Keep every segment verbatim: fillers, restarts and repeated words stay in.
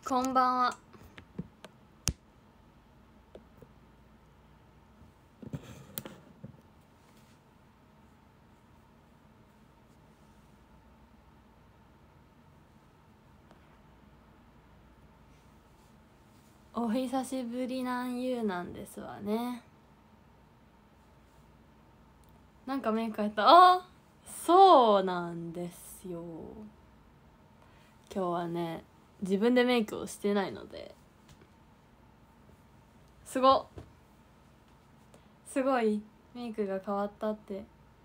こんばんは。お久しぶりなんゆうなんですわね。なんかメイク変えた。あ、そうなんですよ。今日はね、自分でメイクをしてないので、すごっすごいメイクが変わったって。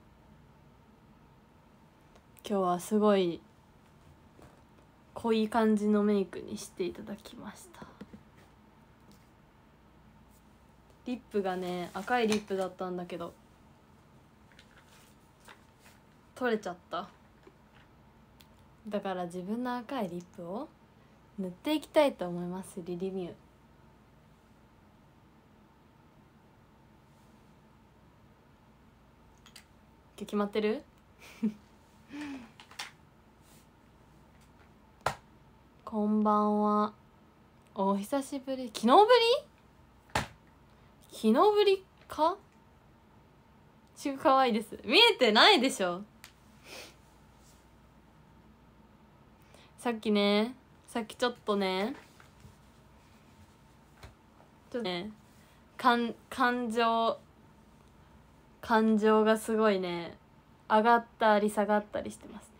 今日はすごい濃い感じのメイクにしていただきました。リップがね、赤いリップだったんだけど取れちゃった。だから自分の赤いリップを塗っていきたいと思います。リリミュー決まってるこんばんは。お久しぶり。昨日ぶり昨日ぶりか。ちぐ可愛いです。見えてないでしょ。さっきねさっきちょっとねちょっとね感感情感情がすごいね上がったり下がったりしてますね。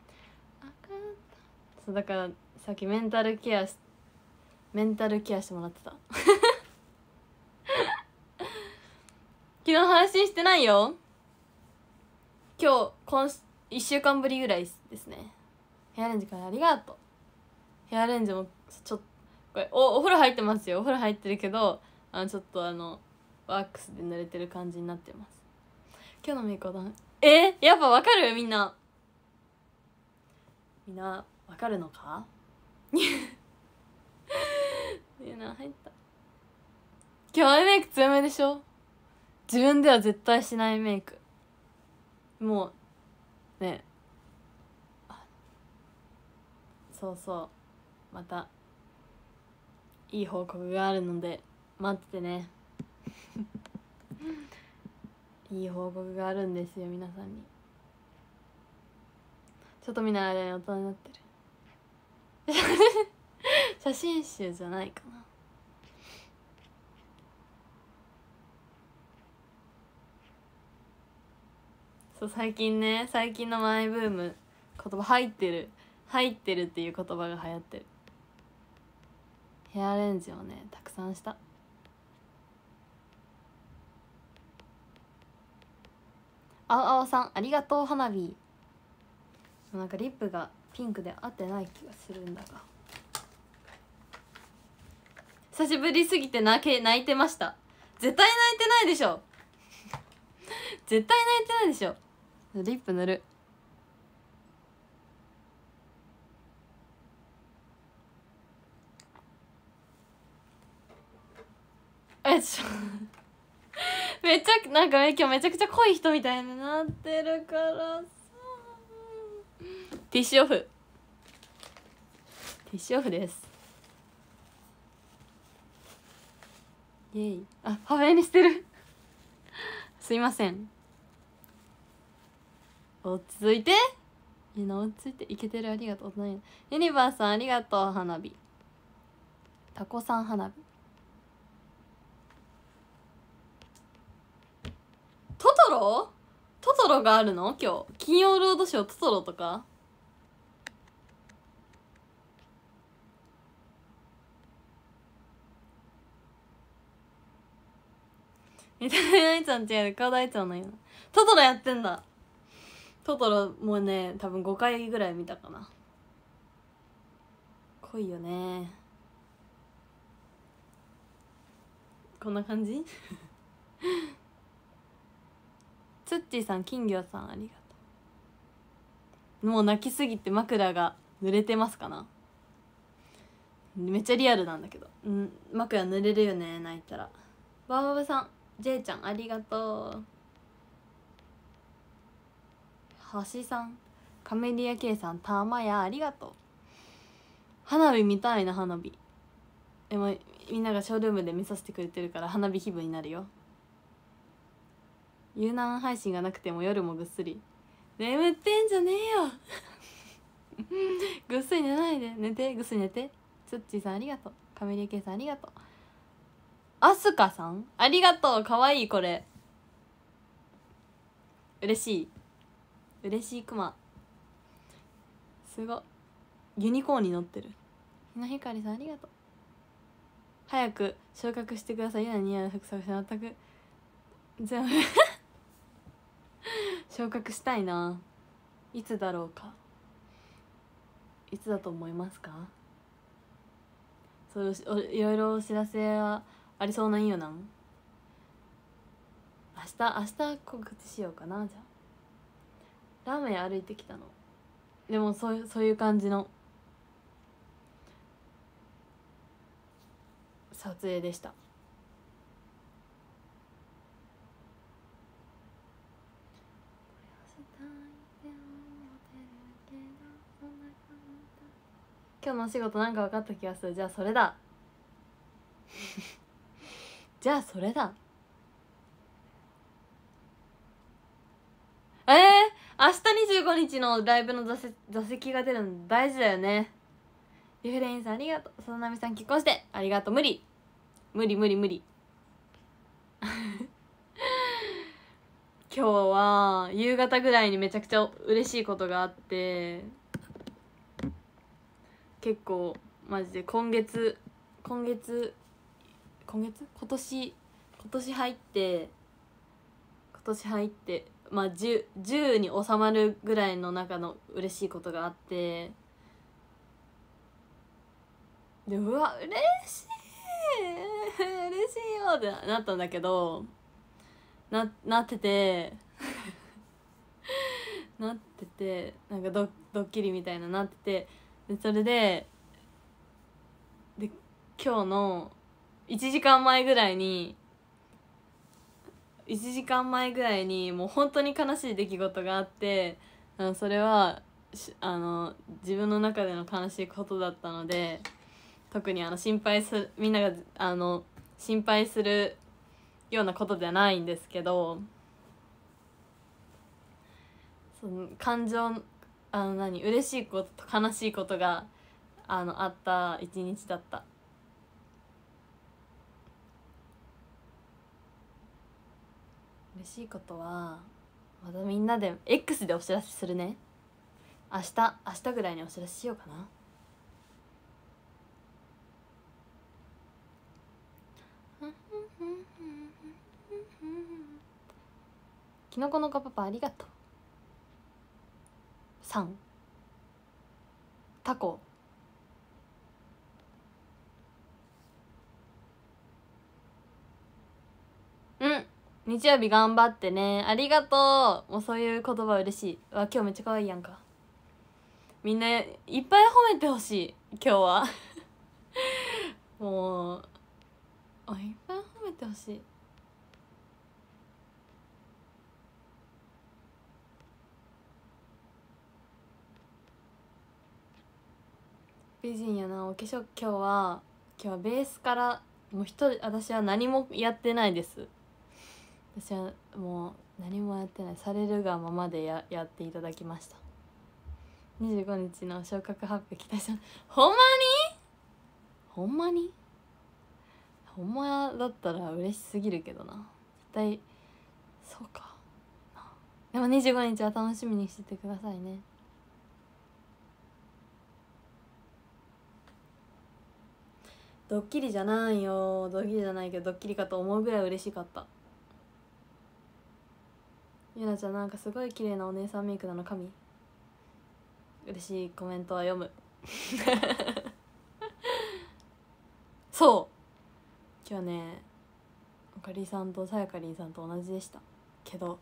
そうだからさっきメンタルケアしメンタルケアしてもらってた昨日配信してないよ。今日今いっしゅうかんぶりぐらいですね。ヘアレンジからありがとう。ヘアレンジもちょっとこれ お, お風呂入ってますよ。お風呂入ってるけどあのちょっとあのワックスで濡れてる感じになってます。今日のメイクはえやっぱわかる。みんなみんなわかるのかみんな入った。今日アイメイク強めでしょ。自分では絶対しないメイク。もうねそうそうまたいい報告があるので待っててねいい報告があるんですよ皆さんに。ちょっと見ない間に大人になってる写真集じゃないかな。そう最近ね最近のマイブーム言葉入ってる入ってるっていう言葉が流行ってる。ヘアレンジをねたくさんした。あおあおさんありがとう。花火なんかリップがピンクで合ってない気がするんだが久しぶりすぎて泣け泣いてました。絶対泣いてないでしょ絶対泣いてないでしょ。リップ塗る。えちょめっちゃなんか今日めちゃくちゃ濃い人みたいになってるからさ。ティッシュオフティッシュオフです。イエイ。あパフェにしてるすいません。落ち着いていいな落ち着いていけてる。ありがとう。ユニバースさんありがとう。花火タコさん花火トトロトトロがあるの今日。金曜ロードショートトロとか見た目のいつは違う顔大ちゃんの今トトロやってんだ。トトロもうね多分ごかいぐらい見たかな。濃いよねこんな感じつっちーさん金魚さんありがとう。もう泣きすぎて枕が濡れてますかな。めっちゃリアルなんだけどん枕濡れるよね泣いたら。バーバブさん J ちゃんありがとう。橋さんカメリア K さんたまやありがとう。 花火見たいな。花火でもみんながショールームで見させてくれてるから花火気分になるよ。有難配信がなくても夜もぐっすり。眠ってんじゃねえよぐっすり寝ないで。寝て、ぐっすり寝て。つっちーさんありがとう。カメリケイさんありがとう。あすかさんありがとう。かわいい。これ嬉しい。嬉しいクマ。すごい。ユニコーンに乗ってる。ひなひかりさんありがとう。早く昇格してください。ゆなに似合う服探して全く全部昇格したいな。いつだろうか。いつだと思いますか。そうおいろいろお知らせはありそうなんよなん。明日明日告知しようかな。じゃあラーメン歩いてきたの。でもそういうそういう感じの撮影でした。今日のお仕事なんか分かった気がする。じゃあそれだじゃあそれだ。えー、明日にじゅうごにちのライブの座席座席が出るの大事だよね。ゆふれんさんありがとう。そななみさん結婚してありがとう。無理無理無理無理今日は夕方ぐらいにめちゃくちゃ嬉しいことがあって、結構マジで今月今月今月今年今年入って今年入ってまあ 10, 10に収まるぐらいの中の嬉しいことがあって、でうわ嬉しい嬉しいよってなったんだけど、ななっててなっててなんか ド, ドッキリみたいななってて、でそれでで今日のいちじかんまえぐらいにいちじかんまえぐらいにもう本当に悲しい出来事があって、あのそれはあの自分の中での悲しいことだったので、特にあの心配するみんながあの心配するようなことではないんですけど、その感情あの何嬉しいことと悲しいことがあのあった一日だった。嬉しいことはまたみんなで X でお知らせするね。明日明日ぐらいにお知らせしようかな。きのこのかパパありがとう。さんタコうん日曜日頑張ってね。ありがとう。もうそういう言葉嬉しい。わ今日めっちゃ可愛いやんか。みんないっぱい褒めてほしい今日はもういっぱい褒めてほしい。美人やな。お化粧今日は今日はベースからもう一人、私は何もやってないです。私はもう何もやってない。されるがままで や, やっていただきました。にじゅうごにちの昇格発表期待した。ほんまにほんまにほんまだったら嬉しすぎるけどな。絶対そうか。でもにじゅうごにちは楽しみにしててくださいね。ドッキリじゃないよ。ドッキリじゃないけどドッキリかと思うぐらい嬉しかった。ゆなちゃんなんかすごい綺麗なお姉さんメイクなの神。嬉しいコメントは読むそう今日ねあかりさんとさやかりんさんと同じでしたけど、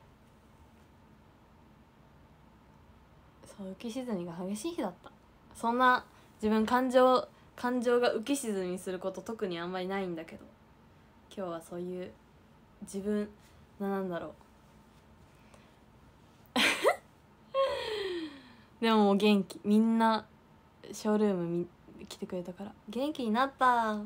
そう浮き沈みが激しい日だった。そんな自分感情感情が浮き沈みすること特にあんまりないんだけど、今日はそういう自分なんだろうでももう元気。みんなショールームみ来てくれたから元気になった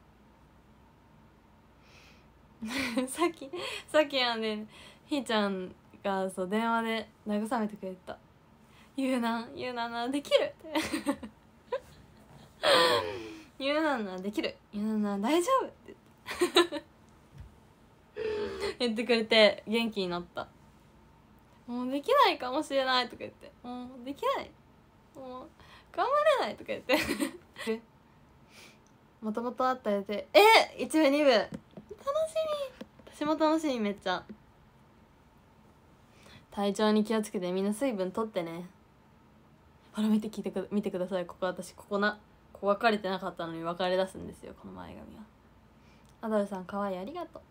さっきさっきはねひーちゃんがそう電話で慰めてくれた。ゆうなゆうななできるってゆうななできるゆうなな大丈夫って言ってくれて元気になった。もうできないかもしれないとか言って、もうできない、もう頑張れないとか言ってもともとあったやつでえいち部に部楽しみ。私も楽しみ。めっちゃ体調に気をつけてみんな水分とってね。ほら見て聞いてく見てください。ここ私ここなここ分かれてなかったのに分かれ出すんですよ、この前髪は。アドルさんかわいいありがとう。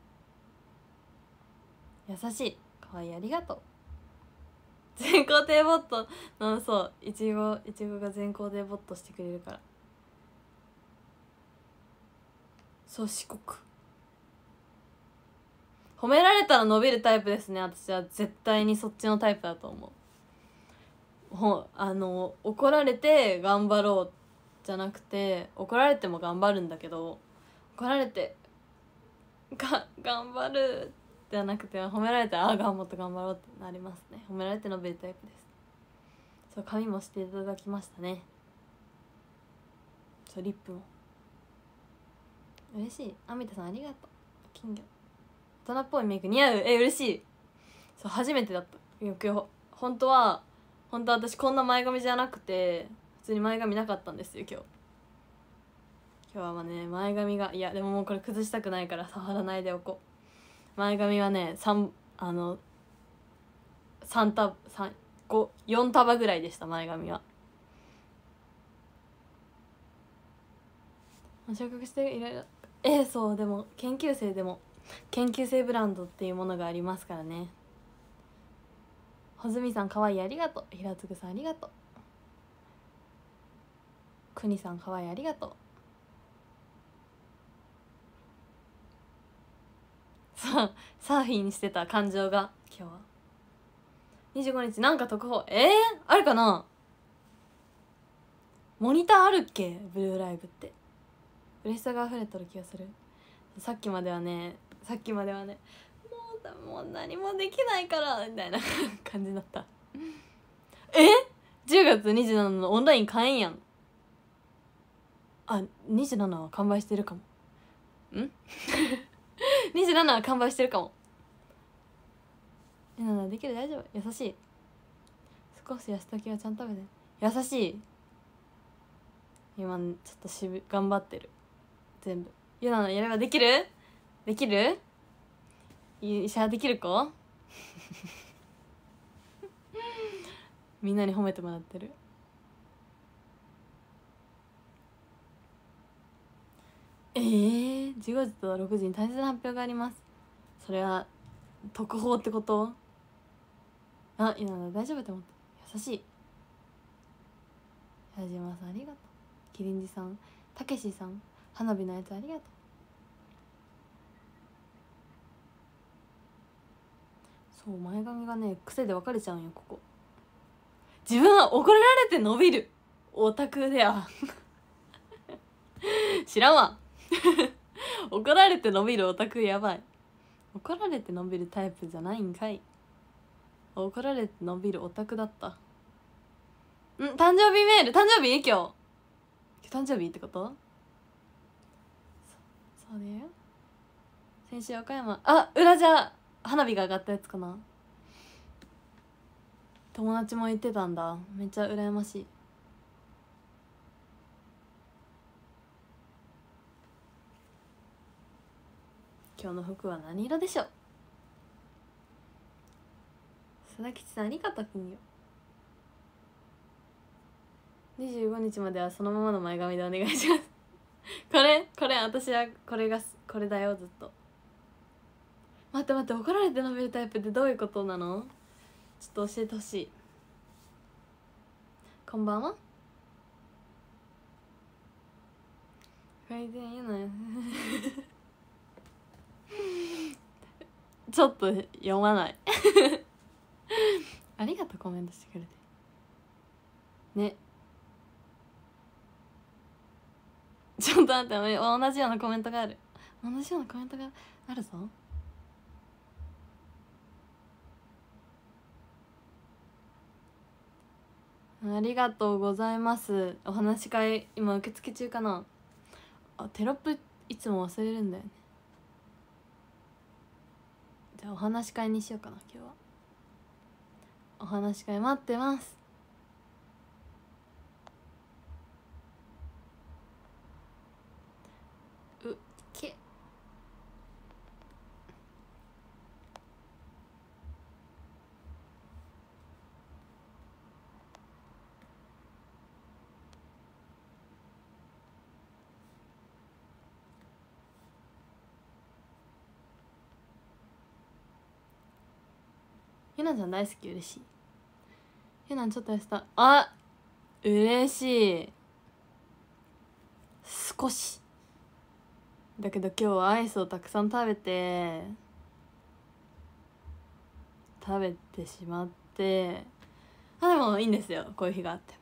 優しいかわいいありがとう。全肯定ボットのそういちごいちごが全肯定ボットしてくれるから。そう四国褒められたら伸びるタイプですね。私は絶対にそっちのタイプだと思う。ほあの怒られて頑張ろうじゃなくて、怒られても頑張るんだけど、怒られてが頑張るじゃなくて褒められてああ頑張って頑張ろうってなりますね。褒められて伸びるタイプです。そう髪もしていただきましたね。そうリップも嬉しい。アミタさんありがとう。金魚大人っぽいメイク似合う。え嬉しい。そう初めてだった。よく本当は本当は私こんな前髪じゃなくて普通に前髪なかったんですよ今日。今日はまあね前髪がいやでももうこれ崩したくないから触らないでおこう。前髪はね三あの三束三五四束ぐらいでした。前髪は昇格していろいろえー、そうでも研究生でも研究生ブランドっていうものがありますからね。ほずみさんかわいいありがとう。ひらつぐさんありがとう。くにさんかわいいありがとう。そうサーフィンしてた感情が今日はにじゅうごにちなんか特報えー、あるかな。モニターあるっけブルーライブって。嬉しさが溢れとる気がする。さっきまではねさっきまではねもうもう何もできないからみたいな感じだったえじゅうがつにじゅうしちのオンライン買えんやん。あにじゅうしちは完売してるかも。んにじゅうしちは完売してるかも。えななできる大丈夫優しい。少し安時はちゃんと食べて優しい。今ちょっとしぶ頑張ってる。全部ゆなのやればできるできる医者できる子みんなに褒めてもらってる。えー、じゅうごじとろくじに大切な発表があります。それは特報ってこと。あいや大丈夫って思って優しい。矢島さんありがとう。キリンジさんたけしさん花火のやつありがとう。そう前髪がね癖で分かれちゃうんよここ。自分は怒られて伸びるオタクであ知らんわ怒られて伸びるオタクやばい。怒られて伸びるタイプじゃないんかい。怒られて伸びるオタクだった。ん誕生日メール誕生日今日今日誕生日ってこと。そそうだよ。先週岡山あ裏じゃ花火が上がったやつかな。友達も言ってたんだ。めっちゃ羨ましい。今日の服は何色でしょう。佐々吉さんありがとう。金よにじゅうごにちまではそのままの前髪でお願いしますこれこれ私はこれがこれだよずっと。待って待って怒られて伸びるタイプってどういうことなの。ちょっと教えてほしい。こんばんは。改善言うなよちょっと読まないありがとうコメントしてくれてね。 ちょっと待って、同じようなコメントがある。同じようなコメントがあるぞ。ありがとうございます。お話し会今受付中かな。あ、テロップいつも忘れるんだよね。じゃあお話し会にしようかな。今日はお話し会待ってます。うっけゆなちゃん大好き。嬉しい。ゆなちょっと痩せた。あ、嬉しい。少しだけど今日はアイスをたくさん食べて食べてしまって、あ、でもいいんですよ、こういう日があっても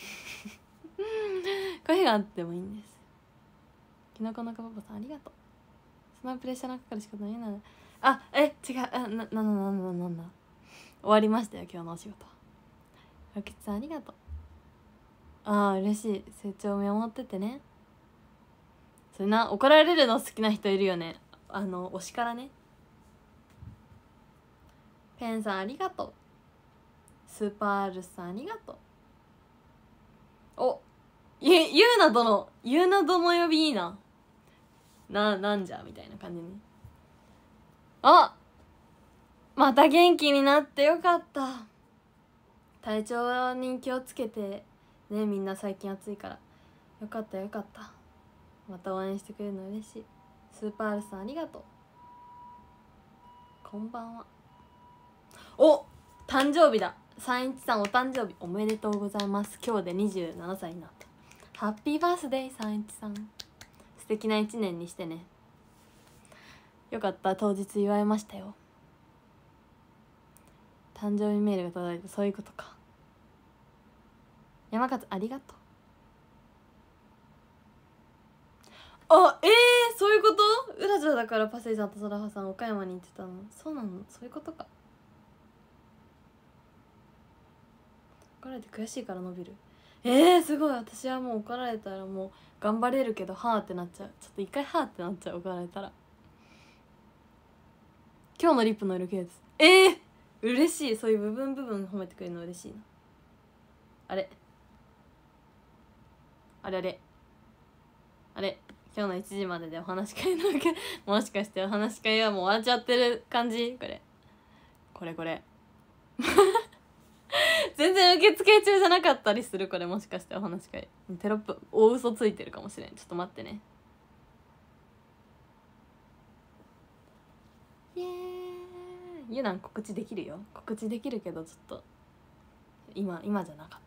こういう日があってもいいんです。きのこのかパパさんありがとう。そんなプレッシャーのかかる仕方ないな。あ、え、違う、あ、な、な、な、な、な、な、な、終わりましたよ今日のお仕事。ロケツさんありがとう。あー嬉しい。成長を見守っててね。それな、怒られるの好きな人いるよね。あの推しからね。ペンさんありがとう。スーパールスさんありがとう。お、ゆゆうな殿、ゆうな殿呼びいいな。な、なんじゃみたいな感じね。あ、また元気になってよかった。体調に気をつけてね、みんな最近暑いから。よかったよかった。また応援してくれるの嬉しい。スーパールさんありがとう。こんばんは。お、誕生日だ。三一さんお誕生日おめでとうございます。今日でにじゅうななさいになった。ハッピーバースデー三一さん。素敵な一年にしてね。よかった、当日祝いましたよ。誕生日メールが届いて、そういうことか。山勝ありがとう。あ、えー、そういうこと？ウラジオだからパセイさんとソラハさん岡山に行ってたの。そうなの？そういうことか。怒られて悔しいから伸びる。えー、すごい。私はもう怒られたらもう頑張れるけどはーってなっちゃう。ちょっと一回はーってなっちゃう、怒られたら。今日のリップの色系です。えー、嬉しい。そういう部分部分褒めてくれるの嬉しいな。あれあれあれあれ、今日のいちじまででお話し会なんかもしかしてお話し会はもう終わっちゃってる感じ。これこれこれ全然受付中じゃなかったりする。これもしかしてお話し会テロップ大嘘ついてるかもしれん。ちょっと待ってね。イエーイ。ゆなん告知できるよ。告知できるけどちょっと今今じゃなか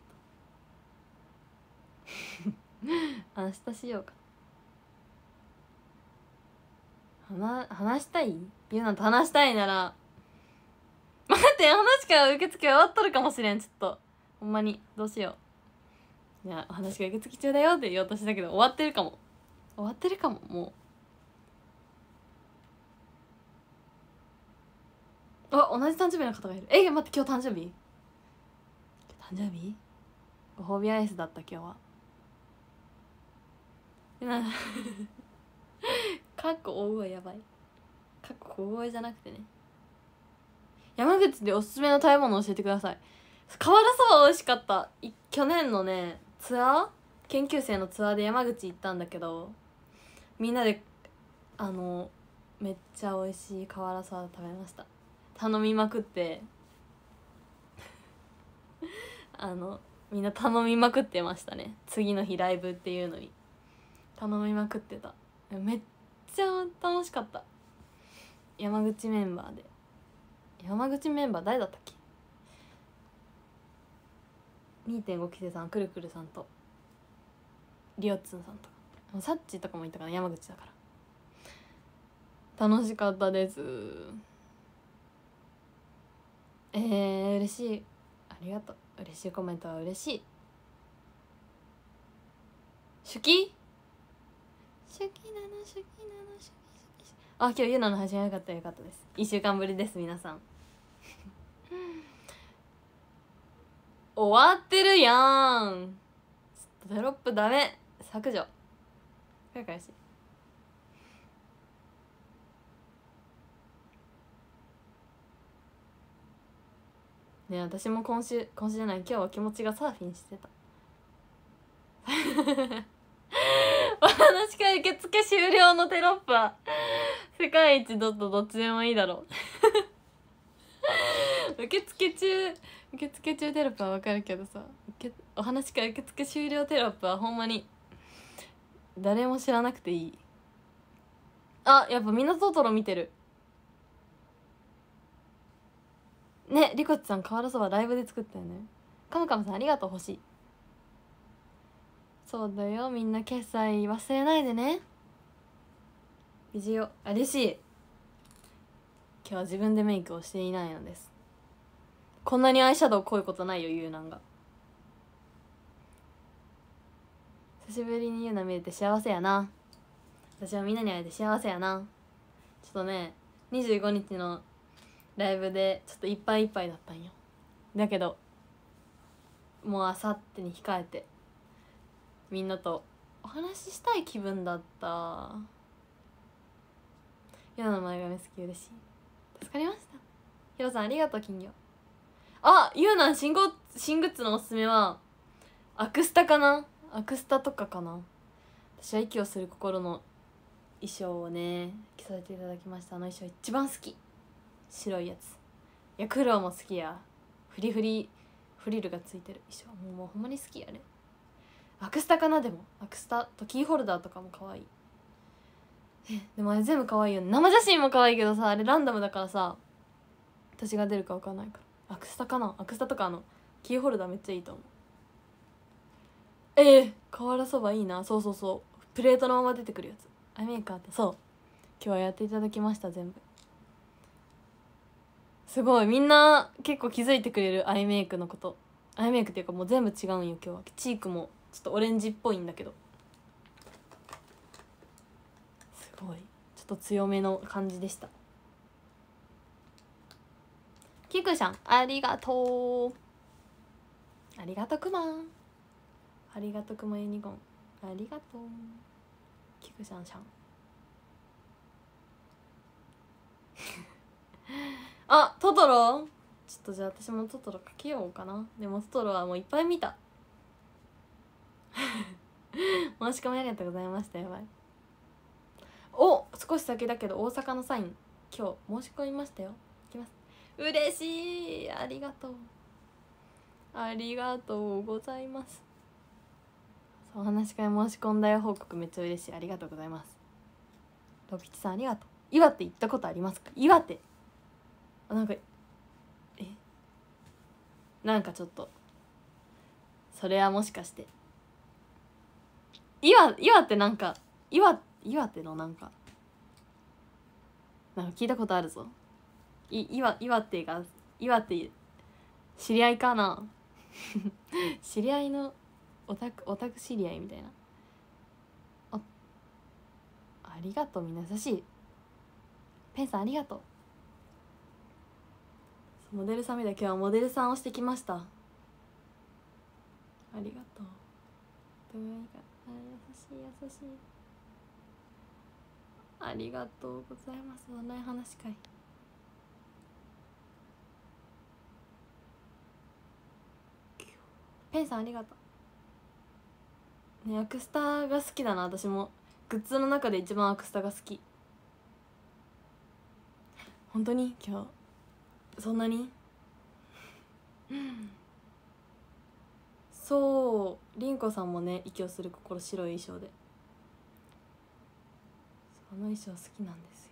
った明日しようか。話話したい？ゆなんと話したいなら待って、話が受付終わっとるかもしれん。ちょっとほんまにどうしよう。いや、お話が受付中だよって言おうとしたけど終わってるかも。終わってるかも。もうあ、同じ誕生日の方がいる。え、待って、今日誕生日？誕生日？ご褒美アイスだった今日は。かっこ大声やばい。かっこ小声じゃなくてね。山口でおすすめの食べ物教えてください。瓦そば美味しかった。去年のねツアー研究生のツアーで山口行ったんだけど、みんなであのめっちゃ美味しい瓦そば食べました。頼みまくってあのみんな頼みまくってましたね。次の日ライブっていうのに頼みまくってた。めっちゃ楽しかった。山口メンバーで。山口メンバー誰だったっけ？ にてんご 期生さん、くるくるさんとりおっつんさんとかサッチとかもいたから。山口だから楽しかったです。えー、嬉しい。ありがとう。嬉しいコメントは嬉しい。手記初期なの初期なの初期初期。あ、今日ゆなの配信早かったよかったです。いっしゅうかんぶりです皆さん終わってるやん。テロップダメ、削除。かかしね。私も今週今週じゃない今日は気持ちがサーフィンしてたお話会受付終了のテロップは世界一ドットどっちでもいいだろう受付中受付中テロップはわかるけどさ、お話会受付終了テロップはほんまに誰も知らなくていい。あ、やっぱみんなトトロ見てるね。リコチさん瓦そばライブで作ったよね。カムカムさんありがとう。欲しい。そうだよ、みんな決済忘れないでね。ビジオあれしい。今日は自分でメイクをしていないのです。こんなにアイシャドウ濃いことないよゆうなんが。久しぶりにゆうな見れて幸せやな。私はみんなに会えて幸せやな。ちょっとねにじゅうごにちのライブでちょっといっぱいいっぱいだったんよ。だけどもうあさってに控えてみんなとお話ししたい気分だった。ゆなの前髪好き嬉しい。助かりました。ひろさんありがとう。金魚。あ、ゆうなん新ゴ新グッズのおすすめはアクスタかな。アクスタとかかな。私は息をする心の衣装をね着させていただきました。あの衣装一番好き。白いやつ。いや黒も好きや。フリフリフリルがついてる衣装もうもうほんまに好きやね。アクスタかな。でもアクスタとキーホルダーとかも可愛い。えでもあれ全部可愛いよね。生写真も可愛いけどさあれランダムだからさ私が出るか分かんないから。アクスタかな。アクスタとかあのキーホルダーめっちゃいいと思う。えー、瓦そばいいな。そうそうそう、プレートのまま出てくるやつ。アイメイクあった。そう今日はやっていただきました。全部すごい。みんな結構気づいてくれるアイメイクのこと。アイメイクっていうかもう全部違うんよ今日は。チークもちょっとオレンジっぽいんだけどすごいちょっと強めの感じでした。キクシャンありがとう。ありがとうクマン。ありがとうクマユニコンありがとう。キクシャンシャンあ、トトロちょっとじゃあ私もトトロかけようかな。でもトトロはもういっぱい見た申し込みありがとうございました。やばい。お、少し先だけど大阪のサイン今日申し込みましたよ。いきます。嬉しい。ありがとうありがとうございます。そう、お話し会申し込んだよ報告めっちゃ嬉しい。ありがとうございます。ロピチさんありがとう。岩手行ったことありますか。岩手あなんかえなんかちょっとそれはもしかして岩岩手なんか岩岩手のなんかなんか聞いたことあるぞ。い岩岩手が岩手知り合いかな知り合いのオタクオタク知り合いみたいな。あありがとう。みんな優しい。ペンさんありがとう。モデルさんみたい。今日はモデルさんをしてきました。ありがとう。どういうかあ優しい優しい。ありがとうございます。オンライン話し会ペンさんありがとうね。アクスタが好きだな。私もグッズの中で一番アクスタが好き。本当に今日そんなにそう凛子さんもね息をする心白い衣装でその衣装好きなんです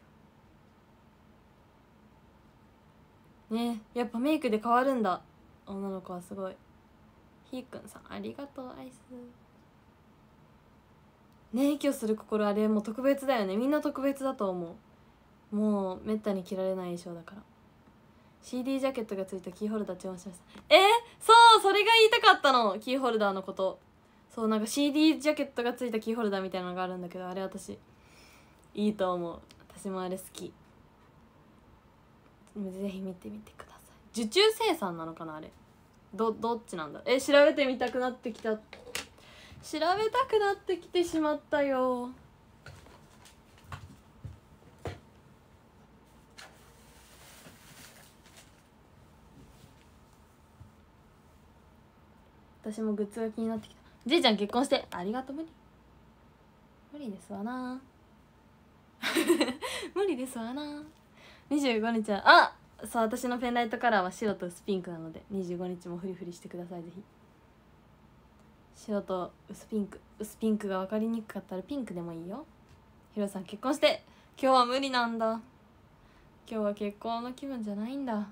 よね。やっぱメイクで変わるんだ女の子は。すごい。ひーくんさんありがとう。アイスね。息をする心あれもう特別だよね。みんな特別だと思う。もうめったに着られない衣装だから。 シーディー ジャケットがついたキーホルダー注文しました。えー、そうそれが言いたかったの。キーホルダーのことそうなんか シーディー ジャケットがついたキーホルダーみたいなのがあるんだけど、あれ私いいと思う。私もあれ好き。ぜひ見てみてください。受注生産なのかなあれ。どどっちなんだ。え調べてみたくなってきた。調べたくなってきてしまったよ。私もグッズが気になってきた。じいちゃん結婚してありがとう。無理無理ですわな無理ですわな。にじゅうごにちはあそう私のペンライトカラーは白と薄ピンクなので、にじゅうごにちもフリフリしてください。ぜひ白と薄ピンク、薄ピンクが分かりにくかったらピンクでもいいよ。ひろさん結婚して今日は無理なんだ。今日は結婚の気分じゃないんだ。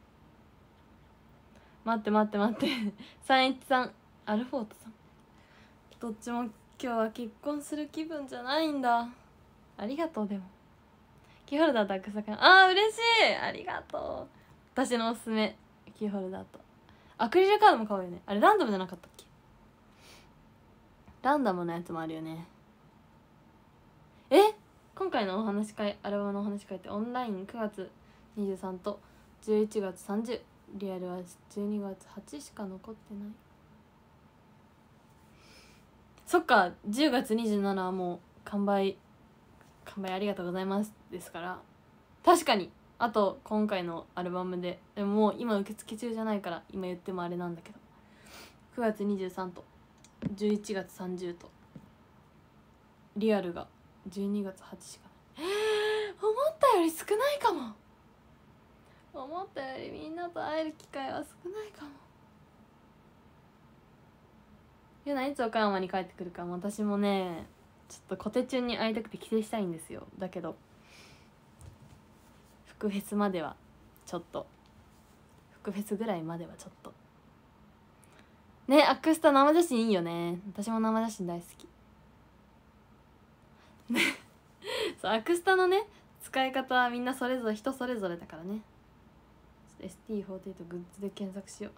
待って待って待って三一さんアルフォートさんどっちも今日は結婚する気分じゃないんだ。ありがとう。でもキーホルダーとアクスタかあー嬉しい。ありがとう。私のおすすめキーホルダーとアクリルカードも買うよね。あれランダムじゃなかったっけ。ランダムのやつもあるよね。え今回のお話し会アルバムのお話し会ってオンラインくがつにじゅうさんとじゅういちがつさんじゅう、リアルはじゅうにがつはちしか残ってない。そっかじゅうがつにじゅうしちはもう完売完売ありがとうございますですから、確かにあと今回のアルバムででももう今受付中じゃないから今言ってもあれなんだけど、くがつにじゅうさんとじゅういちがつさんじゅうとリアルがじゅうにがつはちしかない。思ったより少ないかも。思ったよりみんなと会える機会は少ないかも。ゆないつ岡山に帰ってくるかも。私もねちょっとコテチュンに会いたくて帰省したいんですよ。だけど福フェスまではちょっと福フェスぐらいまではちょっとね。アクスタ生写真いいよね。私も生写真大好きそうアクスタのね使い方はみんなそれぞれ人それぞれだからね。 エスティーフォーティーエイト グッズで検索しよ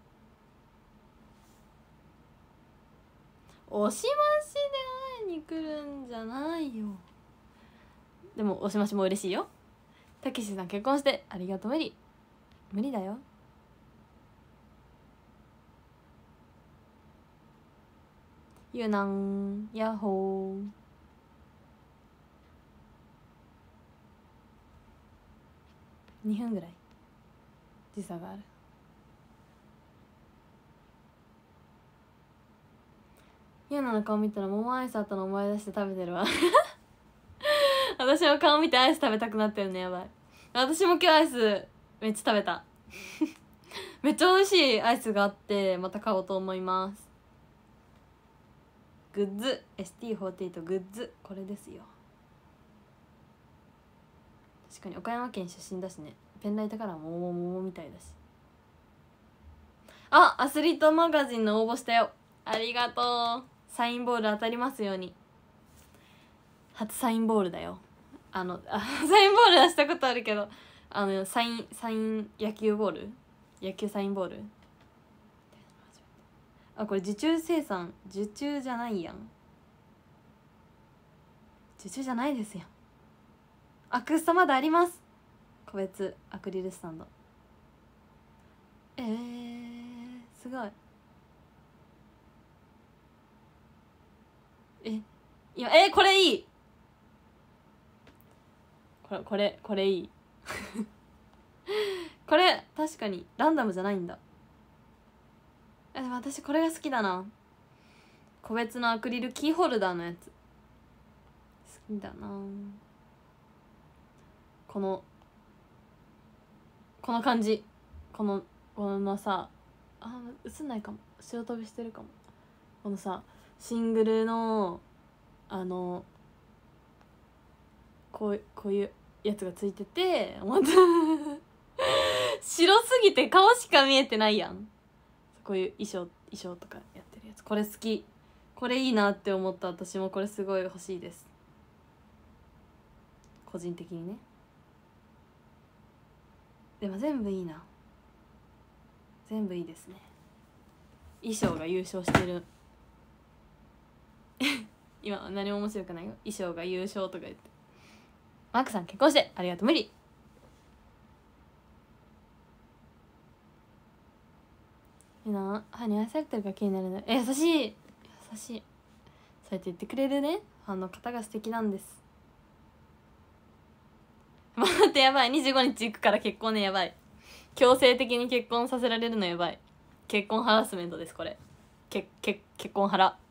う。おしましで会いに来るんじゃないよ。でもおしましも嬉しいよ。たけしさん結婚してありがとう。無理無理だよ。ゆうなんやっほー。にふんぐらい時差がある。ゆうなの顔見たら桃アイスあったの思い出して食べてるわ私の顔見てアイス食べたくなったよね。やばい。私も今日アイスめっちゃ食べためっちゃ美味しいアイスがあってまた買おうと思います。グッズ エスティーフォーティーエイト グッズこれですよ。確かに岡山県出身だしね。ペンライトカラーも桃桃みたいだし。あアスリートマガジンの応募したよ。ありがとう。サインボール当たりますように。初サインボールだよ。あのあサインボール出したことあるけど、あのサインサイン野球ボール野球サインボールあこれ受注生産受注じゃないやん。受注じゃないですやん。アクスタまだあります。個別アクリルスタンド。えー、すごい。え今えこれいい。これこれこれいいこれ確かにランダムじゃないんだ。えでも私これが好きだな。個別のアクリルキーホルダーのやつ好きだな。このこの感じこのこのさあ映んないかも。白飛びしてるかも。このさシングルのあのこうこういうやつがついててまた白すぎて顔しか見えてないやん。こういう衣装衣装とかやってるやつこれ好き。これいいなって思った。私もこれすごい欲しいです。個人的にね。でも全部いいな。全部いいですね。衣装が優勝してる今は何も面白くないよ。衣装が優勝とか言って。マークさん結婚してありがとう。無理。いいな、歯に愛されてるか気になるね。え、優しい優しい。そうやって言ってくれるねファンの方が素敵なんです。待って、やばい、にじゅうごにち行くから結婚ね。やばい、強制的に結婚させられるのやばい。結婚ハラスメントです、これ。けけ結婚ハラ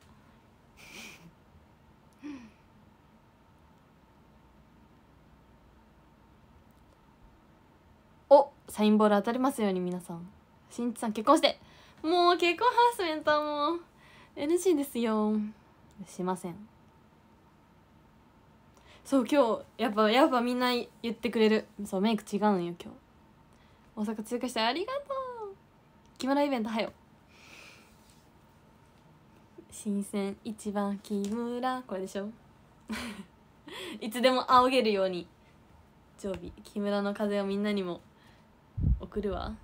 お、サインボール当たりますように皆さん。しんいちさん結婚して。もう結婚ハラスメントはもう エヌジー ですよ。しません。そう今日やっぱやっぱみんな言ってくれる。そうメイク違うんよ今日。大阪通過してありがとう。木村イベントはよ。新鮮一番木村、これでしょいつでも仰げるように常備木村の風をみんなにも送るわ。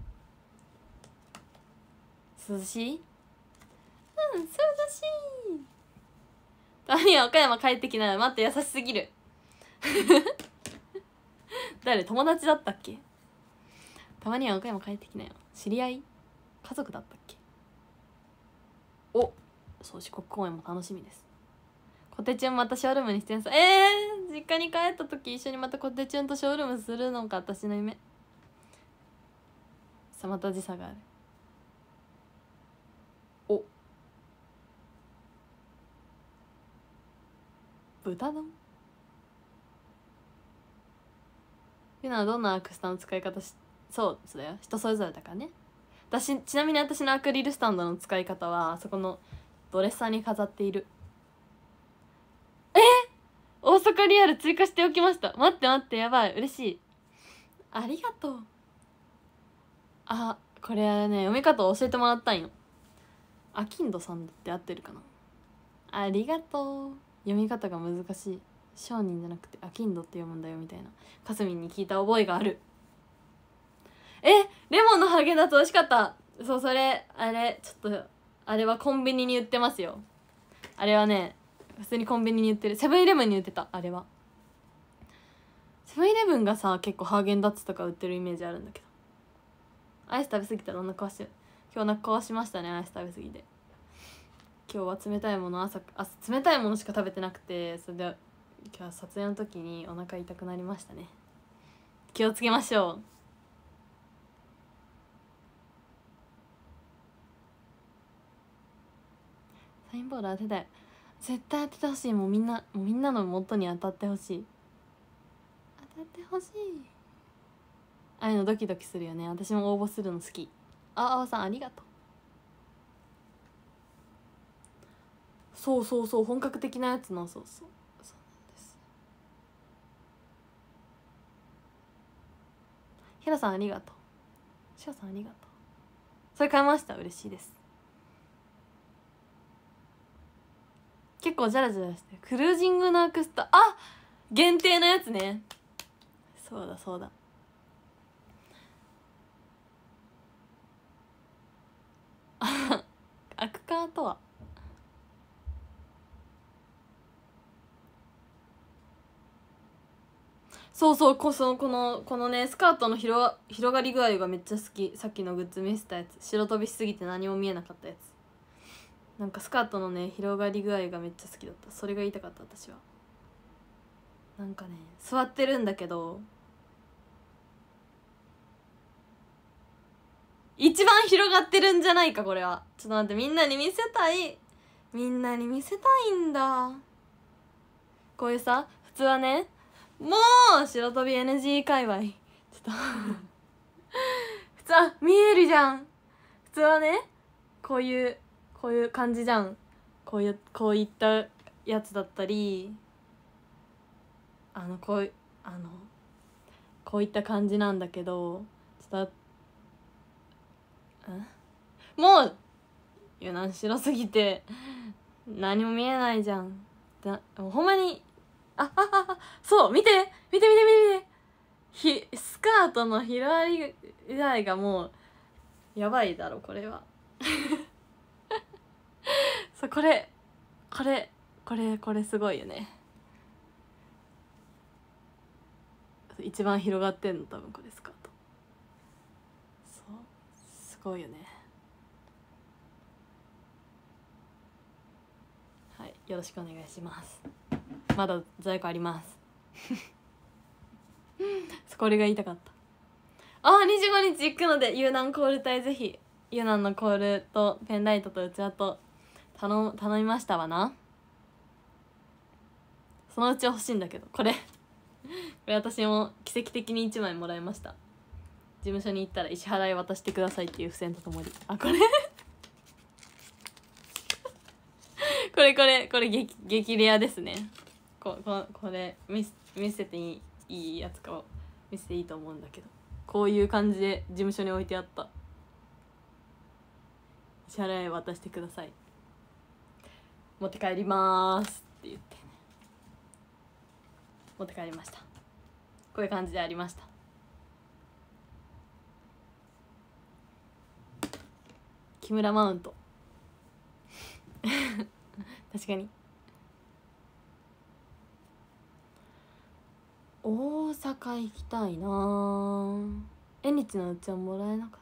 涼しい？うん、涼しい。たまには岡山帰ってきなよ。待って、優しすぎる誰、友達だったっけ？たまには岡山帰ってきなよ。知り合い？家族だったっけ？お、そう、四国公演も楽しみです。コテチュンまたショールームに出演さ。えー、実家に帰った時一緒にまたコテチュンとショールームするのか私の夢。さ、また時差がある。お、豚丼？ゆなはどんなアクスタの使い方し、そうそうだよ、人それぞれだからね。私ちなみに私のアクリルスタンドの使い方はあそこのドレッサーに飾っている。え、大阪リアル追加しておきました。待って待って、やばい、嬉しい、ありがとう。あ、これね読み方を教えてもらったんよ。あきんどさんって合ってるかな。ありがとう。読み方が難しい。商人じゃなくてあきんどって読むんだよみたいなかすみんに聞いた覚えがある。え、レモンのハーゲンダッツ美味しかった。そう、それあれちょっとあれはコンビニに売ってますよ。あれはね普通にコンビニに売ってる。セブンイレブンに売ってた。あれはセブンイレブンがさ結構ハーゲンダッツとか売ってるイメージあるんだけど。アイス食べ過ぎたらお腹壊してる。今日お腹壊しましたね、アイス食べ過ぎで。今日は冷たいもの朝朝冷たいものしか食べてなくて、それで今日は撮影の時にお腹痛くなりましたね。気をつけましょう。サインボール当てたい。絶対当ててほしい。もうみんなもうみんなの元に当たってほしい。当たってほしい。ああいうのドキドキするよね。私も応募するの好き。あ、あわさんありがとう。そうそうそう、本格的なやつの、そうそうそうなんです。ひらさんありがとう。しおさんありがとう。それ買いました。嬉しいです。結構ジャラジャラしてクルージングのアクスタ、あ、限定のやつね。そうだそうだ。アクカーとはそうそう、こそのこのこのねスカートの広広がり具合がめっちゃ好き。さっきのグッズ見せたやつ、白飛びしすぎて何も見えなかったやつ。なんかスカートのね広がり具合がめっちゃ好きだった。それが言いたかった私は。なんかね座ってるんだけど一番広がってるんじゃないかこれは。ちょっと待って、みんなに見せたい、みんなに見せたいんだ。こういうさ、普通はね、もう白飛び エヌジー 界隈ちょっと普通は見えるじゃん。普通はねこういうこういう感じじゃん。こういうこういったやつだったり、あのこうあのこういった感じなんだけど、ちょっともういや、なん白すぎて何も見えないじゃん。だもうほんまに、ああああ、そう、見て見て見て見てひスカートの広がり具合がもうやばいだろこれはそう、これこれこれこれすごいよね。一番広がってんの多分これスカート。そうすごいよね。はい、よろしくお願いします。まだ在庫ありますこれが言いたかった。ああ、にじゅうごにち行くのでユーナンコール隊ぜひユーナンのコールとペンライトとうちわと頼頼みましたわな。そのうち欲しいんだけど、これこれ私も奇跡的にいちまいもらいました。事務所に行ったら石払い渡してくださいっていう付箋とともに、あ、これこれこれこれ激激レアですね。こここれ見見せていいいいやつかを見せていいと思うんだけど、こういう感じで事務所に置いてあった。支払い渡してください、持って帰りますって言って、ね、持って帰りました。こういう感じでありました。木村マウント確かに大阪行きたいな。縁日のうちはもらえなかった。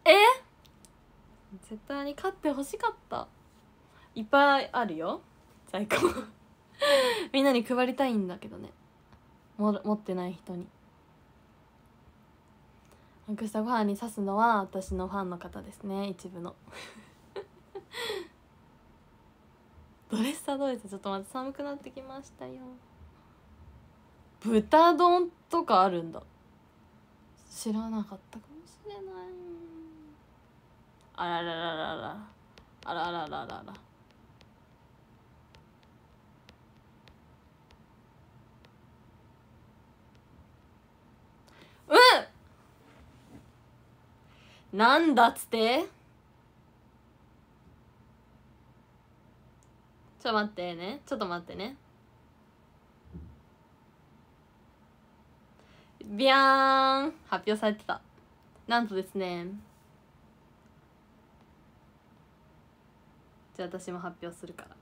え絶対に買ってほしかった。いっぱいあるよ在庫みんなに配りたいんだけどね、も持ってない人に。アクスタご飯に刺すのは私のファンの方ですね、一部のドレッサードレス、ちょっとまた寒くなってきましたよ。豚丼とかあるんだ、知らなかったかもしれない。あらららららあらららららうんなんだっつって。ちょっと待ってねちょっと待ってねビャーン発表されてた。なんとですね、じゃあ私も発表するから。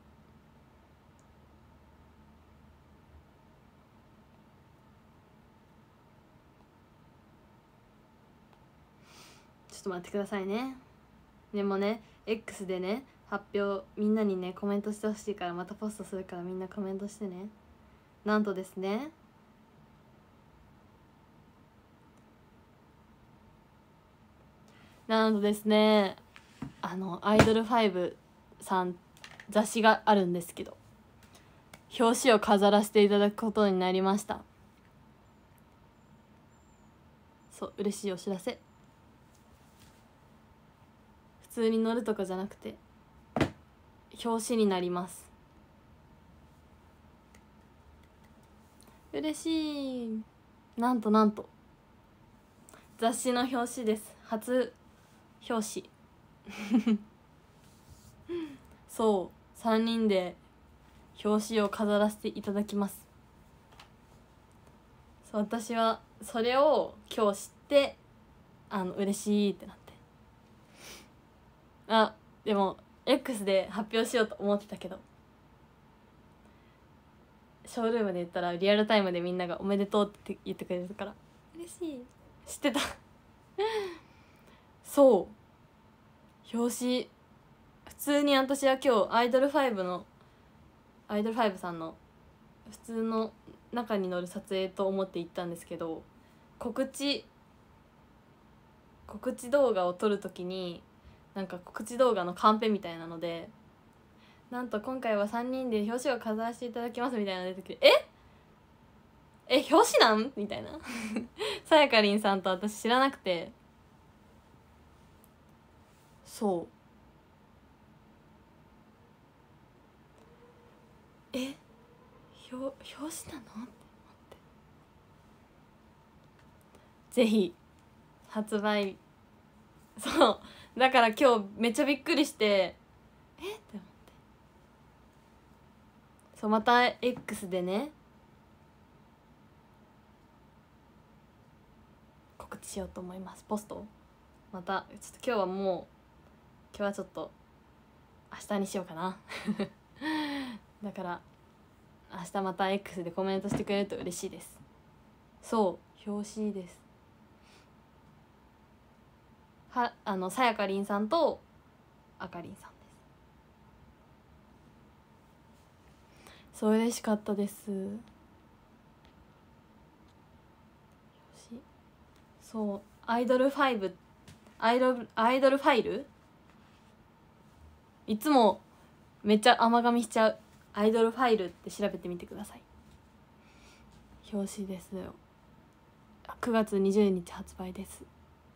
ちょっと待ってくださいね。でもね X でね発表みんなにねコメントしてほしいから、またポストするからみんなコメントしてね。なんとですね、なんとですねあのアイドルファイブさん雑誌があるんですけど、表紙を飾らせていただくことになりました。そう嬉しいお知らせ。普通に載るとかじゃなくて表紙になります。嬉しい。なんとなんと雑誌の表紙です。初表紙そうさんにんで表紙を飾らせていただきます。そう私はそれを今日知ってあの嬉しいってなって、あでも X で発表しようと思ってたけど、ショールームで言ったらリアルタイムでみんながおめでとうって言ってくれるから嬉しい。知ってたそう表紙普通に私は今日アイドルファイブのアイドルファイブさんの普通の中に載る撮影と思って行ったんですけど、告知告知動画を撮るときになんか告知動画のカンペみたいなので、なんと今回はさんにんで表紙を飾らせていただきますみたいなの出てきて、ええ表紙なんみたいなさやかりんさんと私知らなくて、そうえ表表紙なのって思って、ぜひ発売そうだから今日めっちゃびっくりして、えって思って、そうまた X でね告知しようと思います。ポストまたちょっと今日はもう今日はちょっと明日にしようかなだから明日また X でコメントしてくれると嬉しいです。そう表紙です。はあのさやかりんさんとあかりんさんです。そう嬉しかったです。そうアイドルファイブアイドルアイドルファイルいつもめっちゃ甘噛みしちゃうアイドルファイルって調べてみてください。表紙ですよ。くがつにじゅうにち発売です。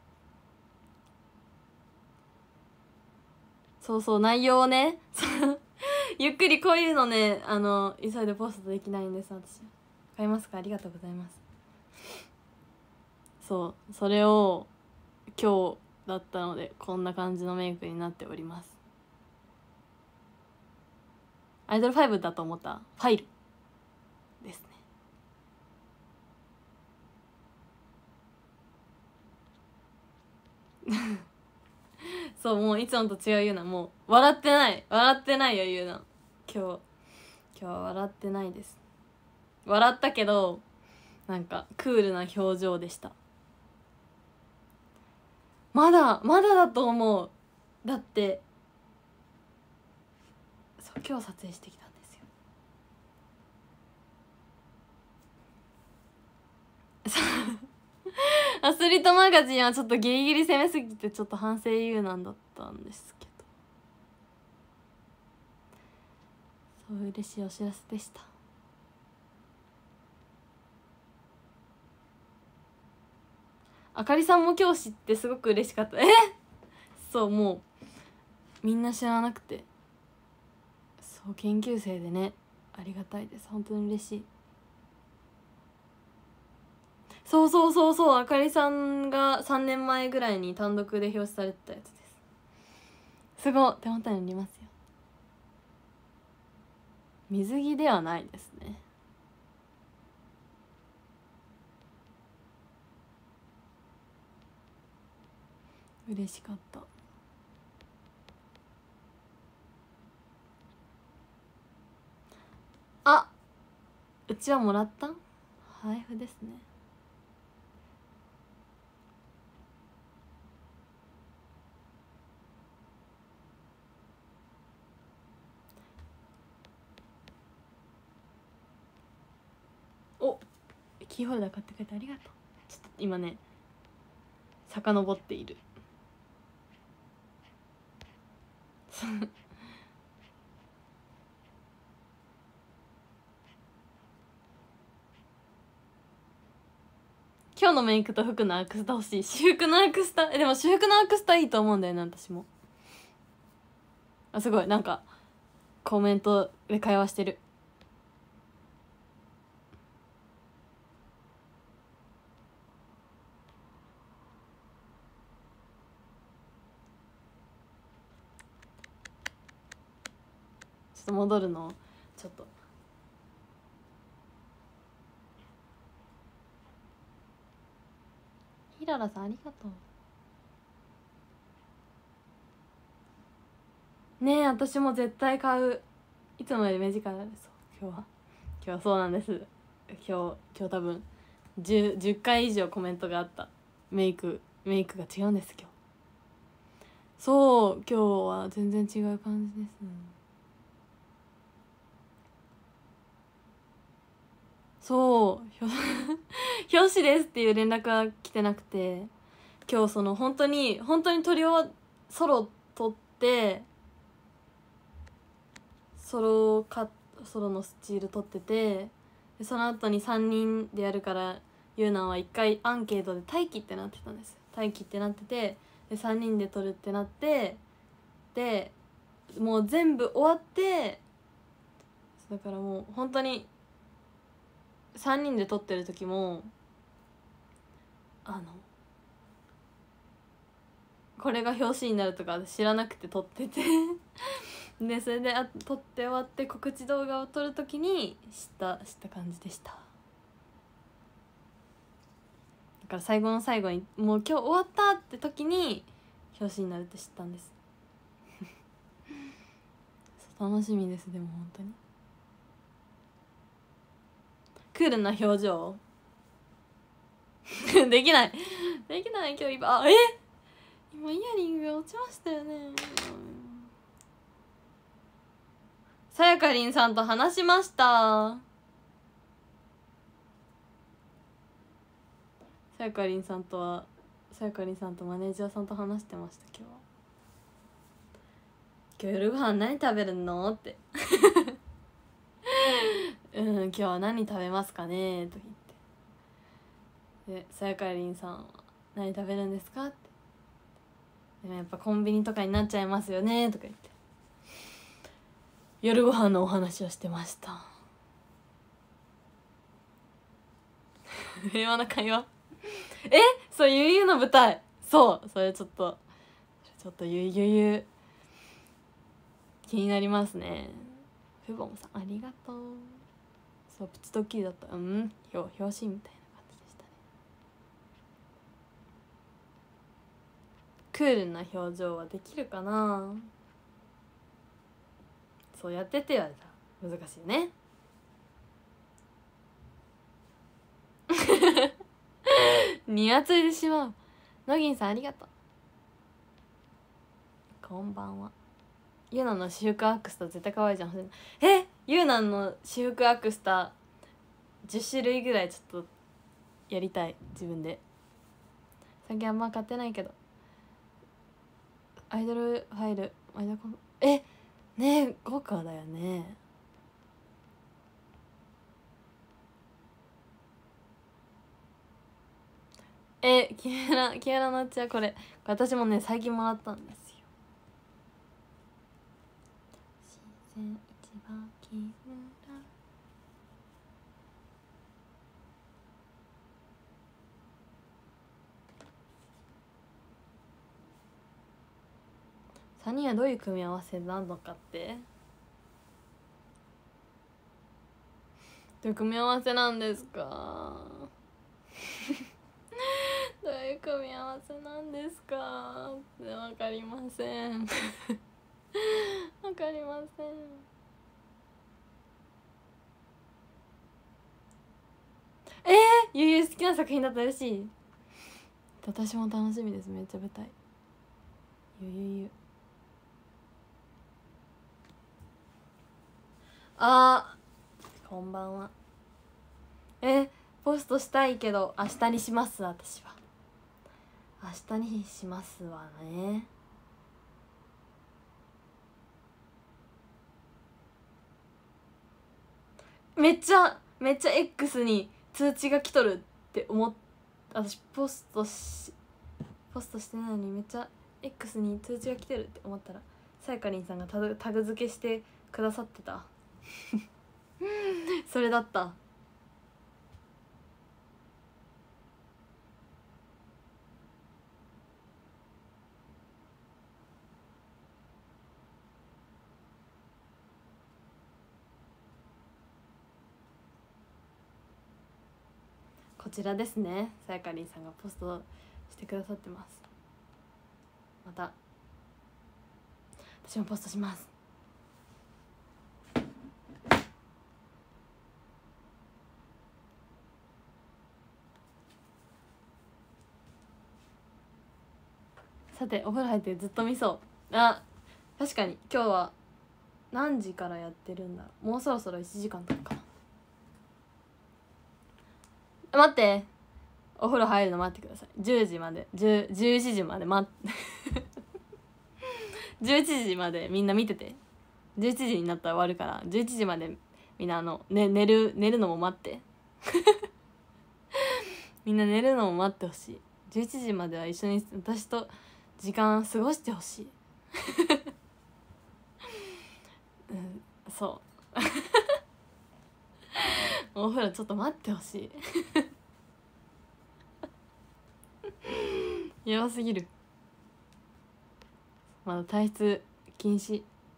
そうそう内容をねゆっくりこういうのねあの急いでポストできないんです。私買いますか？ありがとうございます。そうそれを今日だったのでこんな感じのメイクになっております。アイドルファイブだと思ったファイルですねそうもういつもと違う言うな。もう笑ってない笑ってないよ言うな。今日今日は笑ってないです。笑ったけどなんかクールな表情でした。まだまだだと思う。だってそう今日撮影してきたんですよアスリートマガジンはちょっとギリギリ攻めすぎてちょっと反省言うなんだったんですけど、そう嬉しいお知らせでした。あかりさんも今日知ってすごく嬉しかった。えそうもうみんな知らなくて、そう研究生でねありがたいです。本当に嬉しい。そうそうそうそうあかりさんがさんねんまえぐらいに単独で表紙されてたやつです。すごい手元にありますよ。水着ではないですね。嬉しかった。あうちはもらった配布ですね。おキーホルダー買ってくれてありがとう。ちょっと今ね遡っている今日のメイクと服のアクスタ欲しい。私服のアクスタえでも私服のアクスタいいと思うんだよね私も。あすごいなんかコメントで会話してる。ちょっと戻るのちょっとひららさんありがとうねえ。私も絶対買う。いつもより目力ある。そう今日は今日はそうなんです。今日今日多分 10, 10回以上コメントがあった。メイクメイクが違うんです今日。そう今日は全然違う感じです。そう表紙ですっていう連絡は来てなくて、今日その本当に本当に撮り終わソロ撮ってソロカソロのスチール撮ってて、でその後にさんにんでやるからゆうなんは一回アンケートで待機ってなってたんです。待機ってなっててでさんにんで撮るってなって、でもう全部終わって、だからもう本当にさんにんで撮ってる時もあのこれが表紙になるとか知らなくて撮っててでそれであ撮って終わって告知動画を撮る時に知った知った感じでした。だから最後の最後にもう今日終わったって時に表紙になるって知ったんです楽しみです。でも本当にクールな表情できないできない今日今あえ今イヤリングが落ちましたよね。さやかりんさんと話しました。さやかりんさんとはさやかりんさんとマネージャーさんと話してました。今日は今日夜ご飯何食べるのってうん今日は何食べますかねと言ってでさやかりんさんは何食べるんですかってでもやっぱコンビニとかになっちゃいますよねとか言って夜ご飯のお話をしてました平和な会話えそうゆうゆうの舞台そうそれちょっとちょっとゆうゆうゆう気になりますね。ふぼんさんありがとう。そうプチドッキリだった。うん表紙みたいな感じでしたね。クールな表情はできるかな。そうやってって言われたら難しいねにやついでしまう。のぎんさんありがとう。こんばんは。ゆうなの私服アクスタ絶対可愛いじゃん。えゆうなの私服アクスタじゅっしゅるいぐらいちょっとやりたい自分で。最近あんま買ってないけどアイドルファイルアイドルコンえねえ豪華だよね。えキエラキエラのうちはこれ私もね最近もらったんですよ。自然一番木村さんにんはどういう組み合わせなのかってどういう組み合わせなんですかどういう組み合わせなんですかわかりませんわかりません。えー、ゆうゆう好きな作品だったら嬉しい。私も楽しみです。めっちゃ舞台ゆうゆうゆうあーこんばんは。えポストしたいけど明日にします。私は明日にしますわね。めっちゃめっちゃ X に通知が来とるって思っ私ポストしポストしてないのにめっちゃ X に通知が来てるって思ったらさやかりんさんがタグタグ付けしてくださってたそれだった。こちらですね。さやかりんさんがポストしてくださってます。また私もポストします。さてお風呂入ってずっと見そう。あ確かに今日は何時からやってるんだろう。もうそろそろいちじかんとかかな。待ってお風呂入るの待ってください。じゅうじまでじゅう、じゅういちじまで待ってじゅういちじまでみんな見ててじゅういちじになったら終わるからじゅういちじまでみんなあの、ね、寝る寝るのも待ってみんな寝るのも待ってほしい。じゅういちじまでは一緒に私と時間過ごしてほしいうんそうお風呂ちょっと待ってほしいやばすぎる。まだ退出禁止。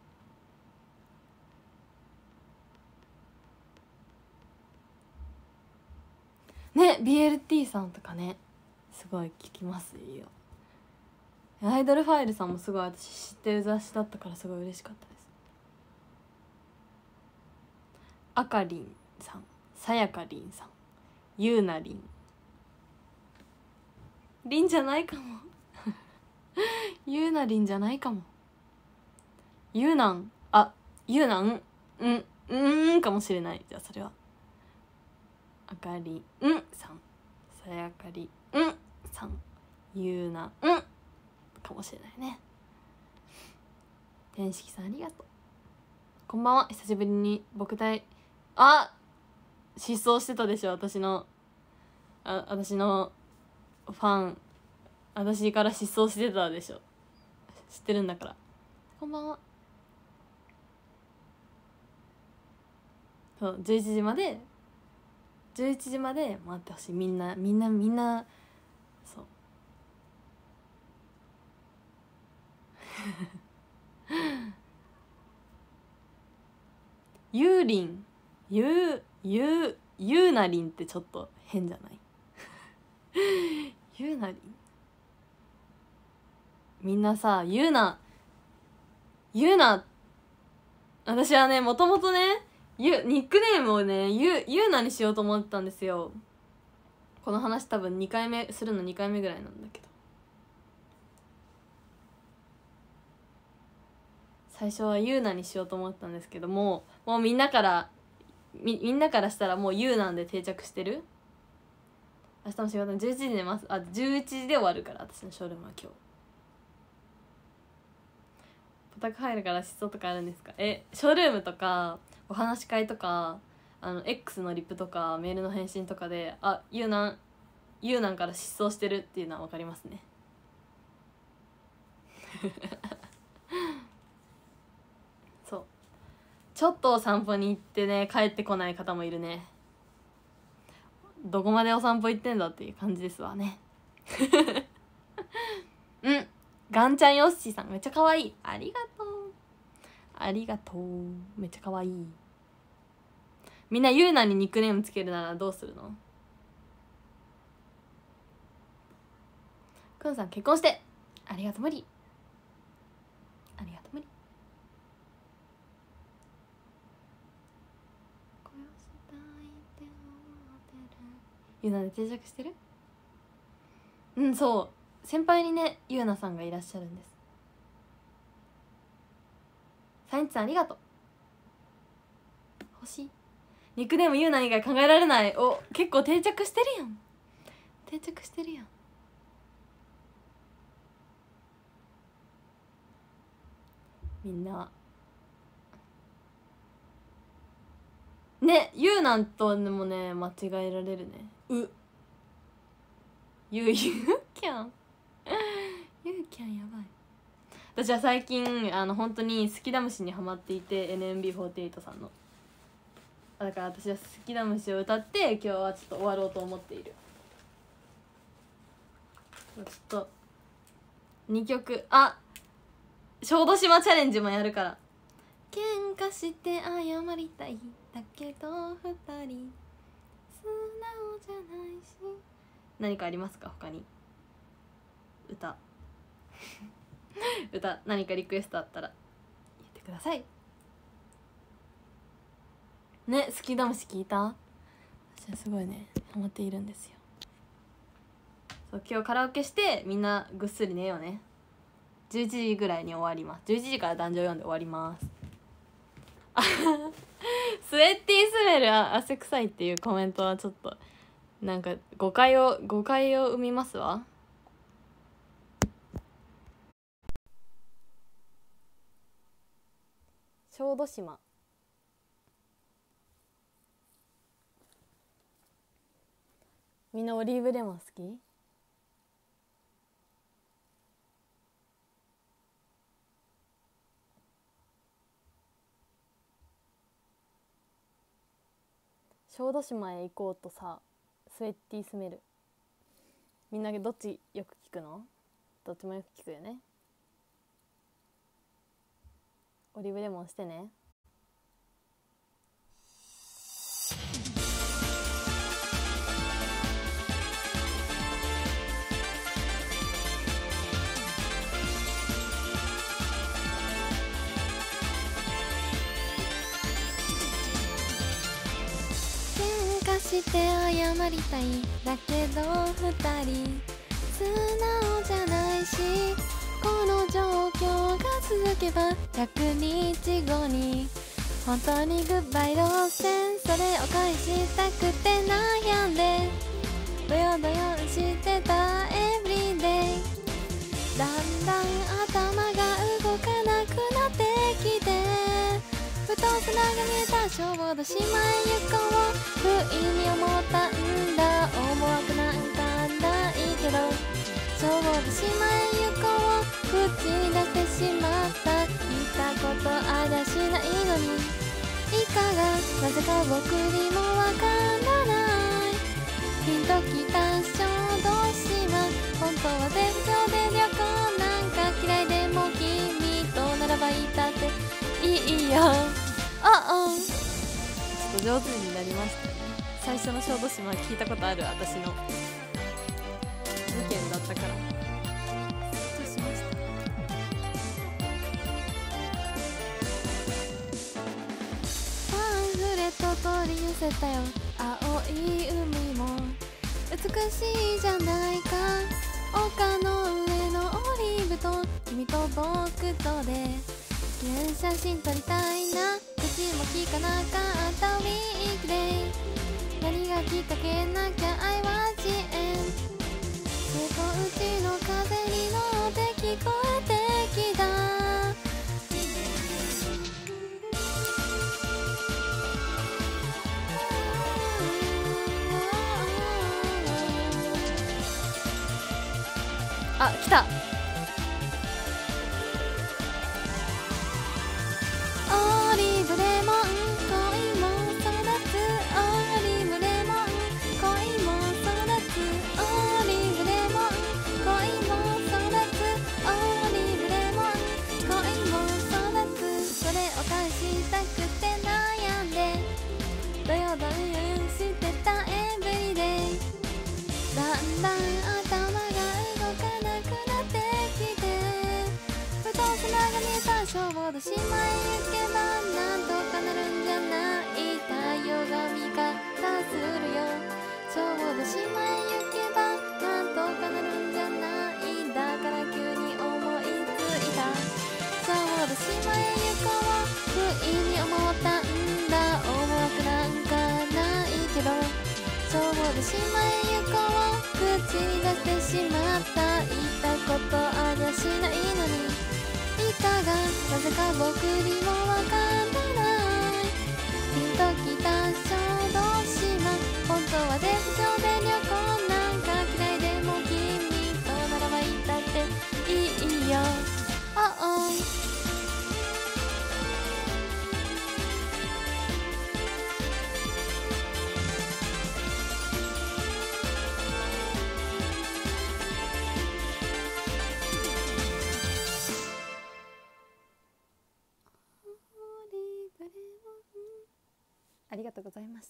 ね ビーエルティー さんとかねすごい聞きますよ。アイドルファイルさんもすごい私知ってる雑誌だったからすごい嬉しかったです。あかりんさんさやかりんさん、ゆうなりん、りんじゃないかもゆうなりんじゃないかも。ゆうなん、あ、ゆうなんうんうーんかもしれない。じゃあそれはあかりんさん、さやかりんさん、ゆうなんかもしれないね。天式さんありがとう。こんばんは。久しぶりに僕対、あ、失踪してたでしょ私の、あ、私のファン、私から失踪してたでしょ。知ってるんだから。こんばんは。そうじゅういちじまでじゅういちじまで待ってほしい。みんなみんなみんなそうゆうりん、ゆうゆうゆうなりんってちょっと変じゃないゆうなりん、みんなさ、ゆうなゆうな、私はねもともとねゆニックネームをねゆゆうなにしようと思ったんですよ。この話多分にかいめするのにかいめぐらいなんだけど、最初はゆうなにしようと思ったんですけども、もうみんなからみみんなからしたらもうゆうなんで定着してる。明日も仕事じゅういちじでます。あ、じゅういちじで終わるから、私のショールームは今日。ポタク入るから失踪とかあるんですか？え、ショールームとかお話し会とか、あの X のリップとかメールの返信とかで、あ、ゆうなんゆうなんから失踪してるっていうのは分かりますねそう、ちょっとお散歩に行ってね帰ってこない方もいるね。どこまでお散歩行ってんだっていう感じですわねうん、ガンちゃんよっしーさんめっちゃ可愛い、ありがとうありがとう、めっちゃ可愛い。みんなゆうなにニックネームつけるならどうするの？くんさん結婚してありがとう無理、ありがとう無理。ゆうなで定着してる？うん、そう先輩にねゆうなさんがいらっしゃるんです。サインツさんありがとう。欲しいニックネームゆうな以外考えられない。お、結構定着してるやん、定着してるやん。みんなね、ゆうなんとでもね間違えられるね。うゆうゆうきゃんゆうきゃんやばい。私は最近あの本当に好きだ虫にハマっていて エヌエムビーフォーティーエイト さんの、だから私は好きだ虫を歌って今日はちょっと終わろうと思っている。ちょっとにきょく、あ、小豆島チャレンジもやるから。喧嘩して謝りたいだけど二人素直じゃないし、何かありますか他に歌歌何かリクエストあったら言ってくださいね。好きだ虫聞いた？私はすごいねハマっているんですよ。そう、今日カラオケしてみんなぐっすり寝ようね。じゅういちじぐらいに終わります。じゅういちじから壇上読んで終わりますスウェッティスメル汗臭いっていうコメントはちょっとなんか誤解を誤解を生みますわ。小豆島みんなオリーブレモン好き？小豆島へ行こうとさ、スウェッティスメル、みんなどっちよく聞くの？どっちもよく聞くよね。オリーブレモンしてね。 して謝りたいだけど二人素直じゃないし、この状況が続けばひゃくにちごに本当にグッバイ路線、それを返したくて悩んでドヨドヨしてたエブリデイ。だんだん頭が動かなくなってきて、ふと砂が見えたちょうどしまいゆこう不意に思ったんだ。思惑なんかないけどちょうどしまいゆこう口に出してしまった。言ったことありゃしないのにいかがなぜか僕にもわからない。ピンときた小豆島、本当は全長で旅行なんか嫌いでも君とならばいたっていいよ。ああちょっと上手になりましたね。最初の小豆島聞いたことある私の意見だったからスッとしました。パンフレット取り寄せたよ。青い海も美しいじゃないか。丘の上のオリーブと君と僕とで記念写真撮りたいな。口も聞かなかったウィークデイ。何がきっかけなきゃ愛は遅延。瀬戸内の風に乗って聞こえてきた。あ、来た。オリーブレモン恋も育つ。オリーブレモン恋も育つ。オリーブレモン恋も育つ。オリーブレモン恋も育つ。それを返したくて悩んでドヨドヨしてたエブリデイ。だんだん頭が動かなくなってきて、ふと砂が見えたちょうどしまいゆけばなんとかなるんじゃない。太陽が味方するよ。ちょうどしまいゆけばなんとかなるんじゃない。だから急に思いついた。ちょうどしまいゆこう不意に思ったんだ。思惑なんかないけどちょうどしまいゆこう口に出してしまった。言ったことありゃしないのにいかがなぜか僕にもわからない。ピンときた小豆島、本当は絶頂で旅行なんか嫌いでも君とならばいたっていいよ。ああありがとうございました。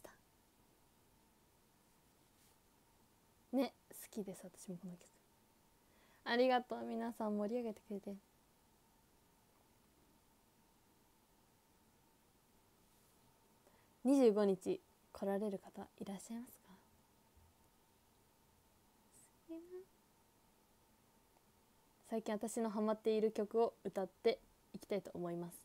ね、好きです私もこの曲。ありがとう、皆さん盛り上げてくれて。にじゅうごにち来られる方いらっしゃいますか？最近私のハマっている曲を歌っていきたいと思います。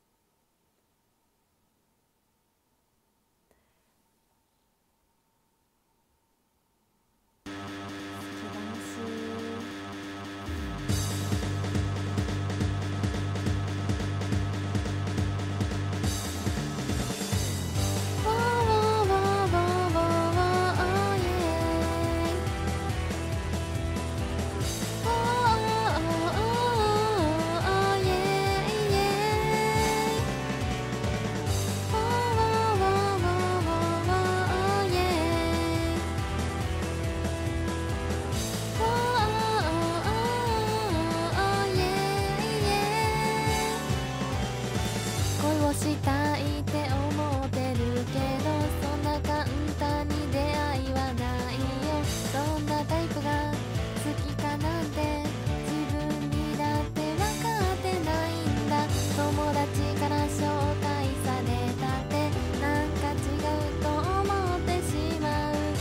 したいって思ってるけどそんな簡単に出会いはないよ。そんなタイプが好きかなんて自分にだって分かってないんだ。友達から紹介されたってなんか違うと思ってしまう。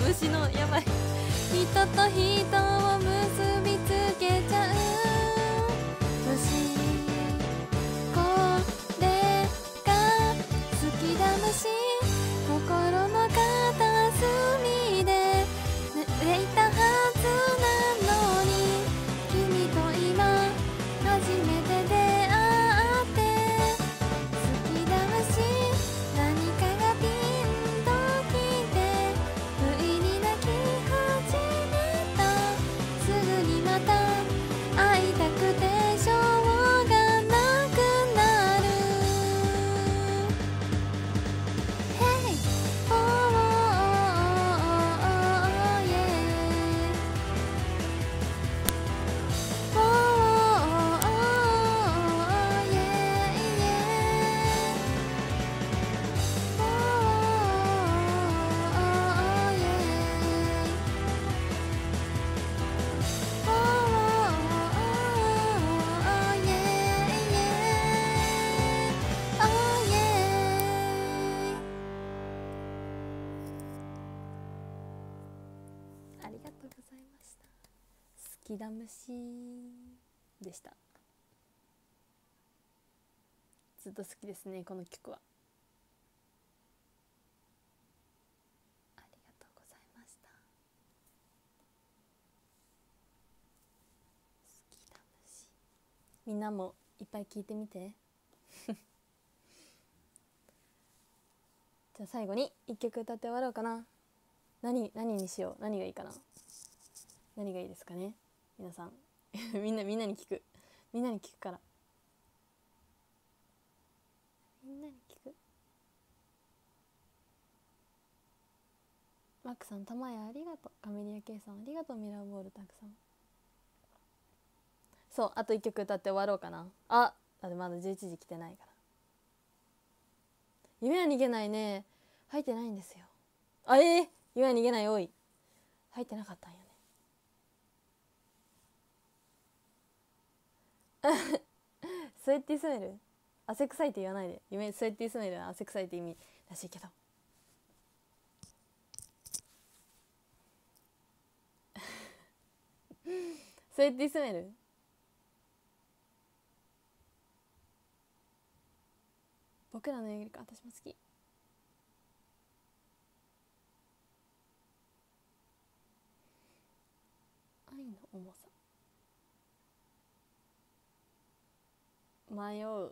虫のやばい人と人を結びつけちゃう虫これが好きだ虫心の片隅で寝ていたはずなのに君と今初めて出会って好きだ虫何かがピンときて不意に泣き始めたすぐにまた会いたくてしょうがなくなる Hey! Oh, oh, oh, oh, yeah. Oh, oh, oh, yeah, yeah. Oh, oh, yeah. Oh, oh, yeah, yeah. Oh, yeah. ありがとうございました。好きだ虫でした。ずっと好きですねこの曲は。ありがとうございました。好きだ虫みんなもいっぱい聞いてみてじゃあ最後にいっきょく歌って終わろうかな。何何にしよう。何がいいかな。何がいいですかね皆さんみんなみんなに聞くみんなに聞くからみんなに聞く。マックさんたまやありがとう。カメリア K さんありがとう。ミラーボールたくさん。そうあといっきょく歌って終わろうかな。あだってまだじゅういちじ来てないから。夢は逃げないね入ってないんですよ。あえー、夢は逃げない多い入ってなかったんよねスウェッティスメル汗臭いって言わないで。夢スウェッティスメルは汗臭いって意味らしいけどスウェッティスメル僕らの映画私も好き。愛の重さ迷う。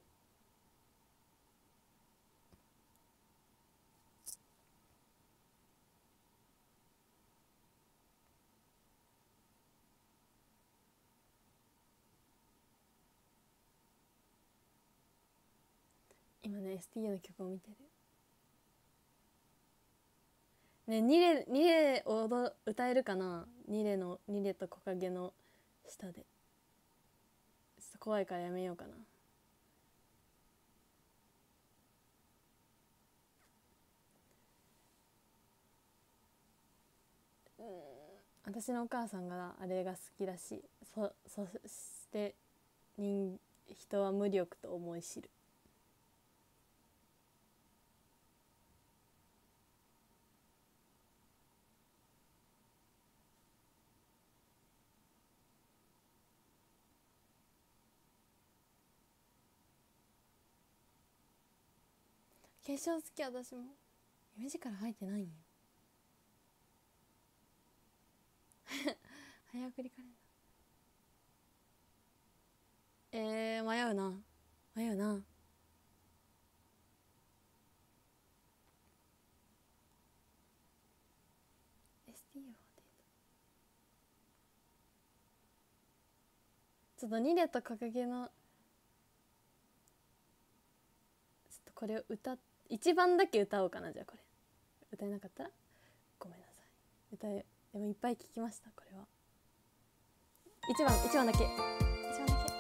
今ね エスティーユー の曲を見てるね。ニレニレ踊歌えるかな。ニレのニレと木陰の下でちょっと怖いからやめようかな。うん私のお母さんがあれが好きらしい。そそして人人は無力と思い知る。化粧好き私も。夢力入ってないんよ早送りカレンダー。えー、迷うな迷うな。エスティーユーフォーティー ちょっとニレと掲げのちょっとこれを歌っ一番だけ歌おうかな。じゃあこれ歌えなかったらごめんなさい。歌えでもいっぱい聞きました。これは一番一番だけ一番だけ。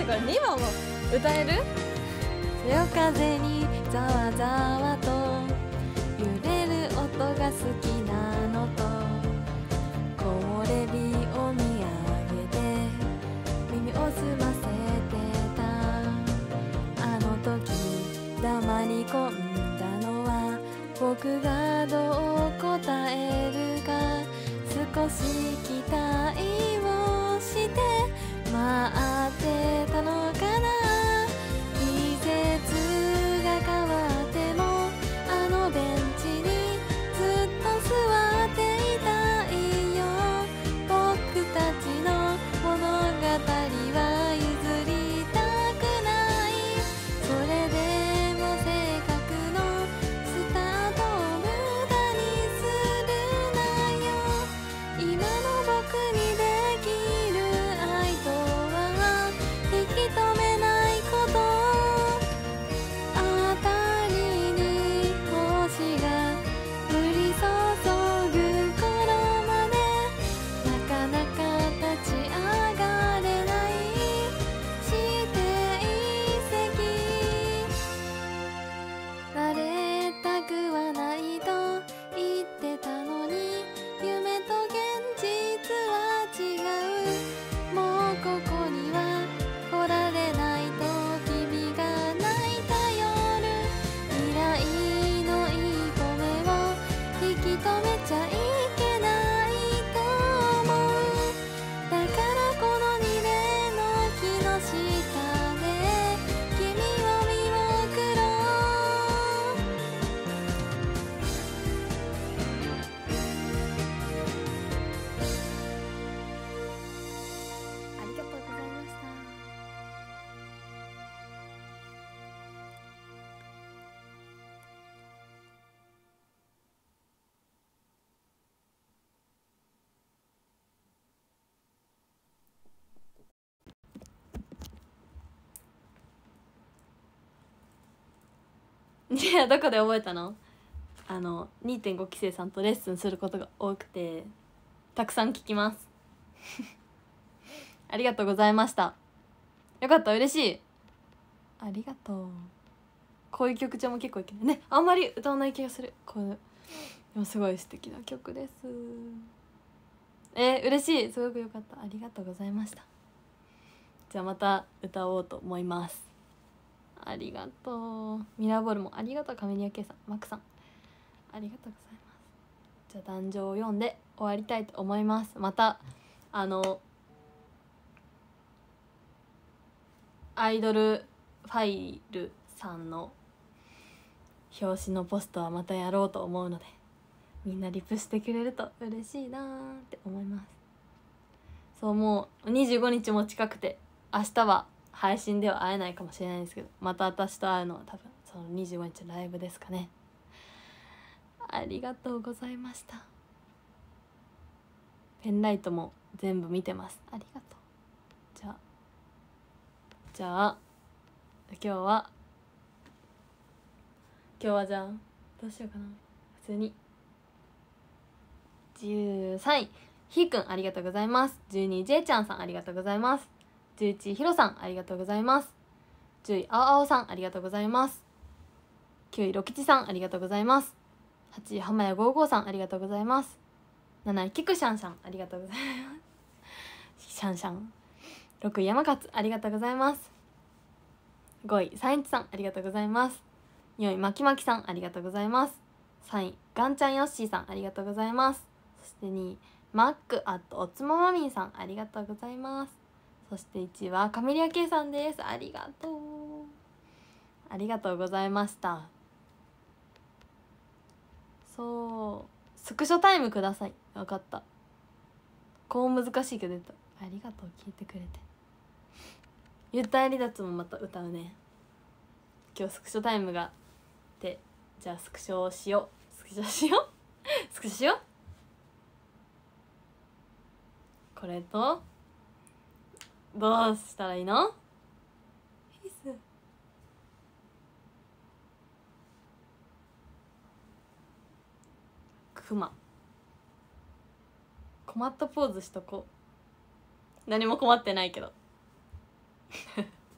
これにばんも歌える？そよ風にざわざわと揺れる音が好きなのとこれ日を見上げて耳を澄ませてたあの時黙り込んだのは僕がどう答えるか少し期待をして待ってたのかな季節が変わってもあのベンチにずっと座っていたいよ僕たちの物語は譲りたくないそれでもせっかくのスタートを無駄にするなよ今の僕にできる愛とは引き止めないことあたりに星が降り注ぐ頃までなかなか立ち上がれない指定席慣れたくはないと言ってたのに夢と現実は違うもうここには来られないと君が泣いた夜未来の一歩目を引き止めちゃいけないと思うだからこの二例の木の下で君を見送ろうありがとうございました。いやどこで覚えたの？あの にてんご 期生さんとレッスンすることが多くてたくさん聞きますありがとうございました。よかった、嬉しい。ありがとう。こういう曲調も結構いけないね。あんまり歌わない気がする。これでもすごい素敵な曲です。えー、嬉しい。すごくよかった。ありがとうございました。じゃあまた歌おうと思います。ありがとう。ミラーボールもありがとう。カメリアケイさん、マックさんありがとうございます。じゃあ壇上を読んで終わりたいと思います。またあのアイドルファイルさんの表紙のポストはまたやろうと思うのでみんなリプしてくれると嬉しいなーって思います。そうもうにじゅうごにちも近くて明日は配信では会えないかもしれないんですけどまた私と会うのは多分そのにじゅうごにちのライブですかね。ありがとうございました。ペンライトも全部見てます。ありがとう。じゃあじゃあ今日は今日はじゃあどうしようかな。普通にじゅうさんいひーくんありがとうございます。じゅうにい J ちゃんさんありがとうございます。じゅういちいひろさんありがとうございます。じゅういあおあおさんありがとうございます。きゅういろきちさんありがとうございます。はちいはまやごーごーさんありがとうございます。なないきくしゃんしゃんありがとうございますシャンシャン。ろくい山勝ありがとうございます。ごいさんいちさんありがとうございます。よんいまきまきさんありがとうございます。さんいガンちゃんよっしーさんありがとうございます。そしてにいマックアットおつままみんさんありがとうございます。そしていちいはカメリアケイさんです。ありがとうありがとうございました。そうスクショタイムください。分かった。こう難しいけど出た。ありがとう聞いてくれて。ゆったり脱もまた歌うね。今日スクショタイムがってじゃあスクショをしよう。スクショしようスクショしよう。これとどうしたらいいの？クマ困ったポーズしとこう。何も困ってないけど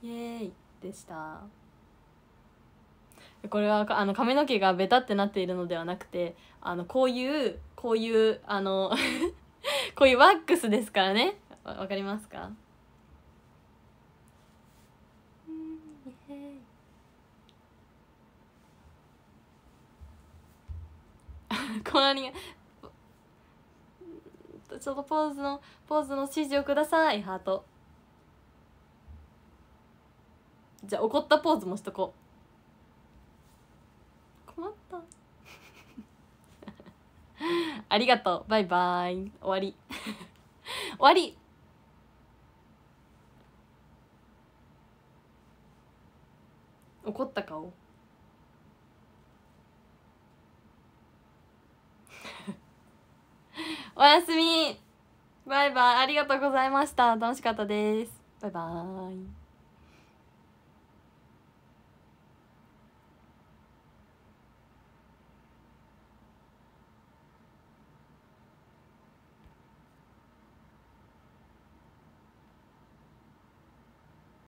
イエーイでした。これはあの髪の毛がベタってなっているのではなくて、あのこういうこういうあのこういうワックスですからね。わ, わかりますか？こなにちょっとポーズのポーズの指示をください。ハート。じゃあ怒ったポーズもしとこう。困ったありがとう、バイバイ。終わり終わり。怒った顔おやすみ。バイバイ。ありがとうございました。楽しかったです。バイバイ。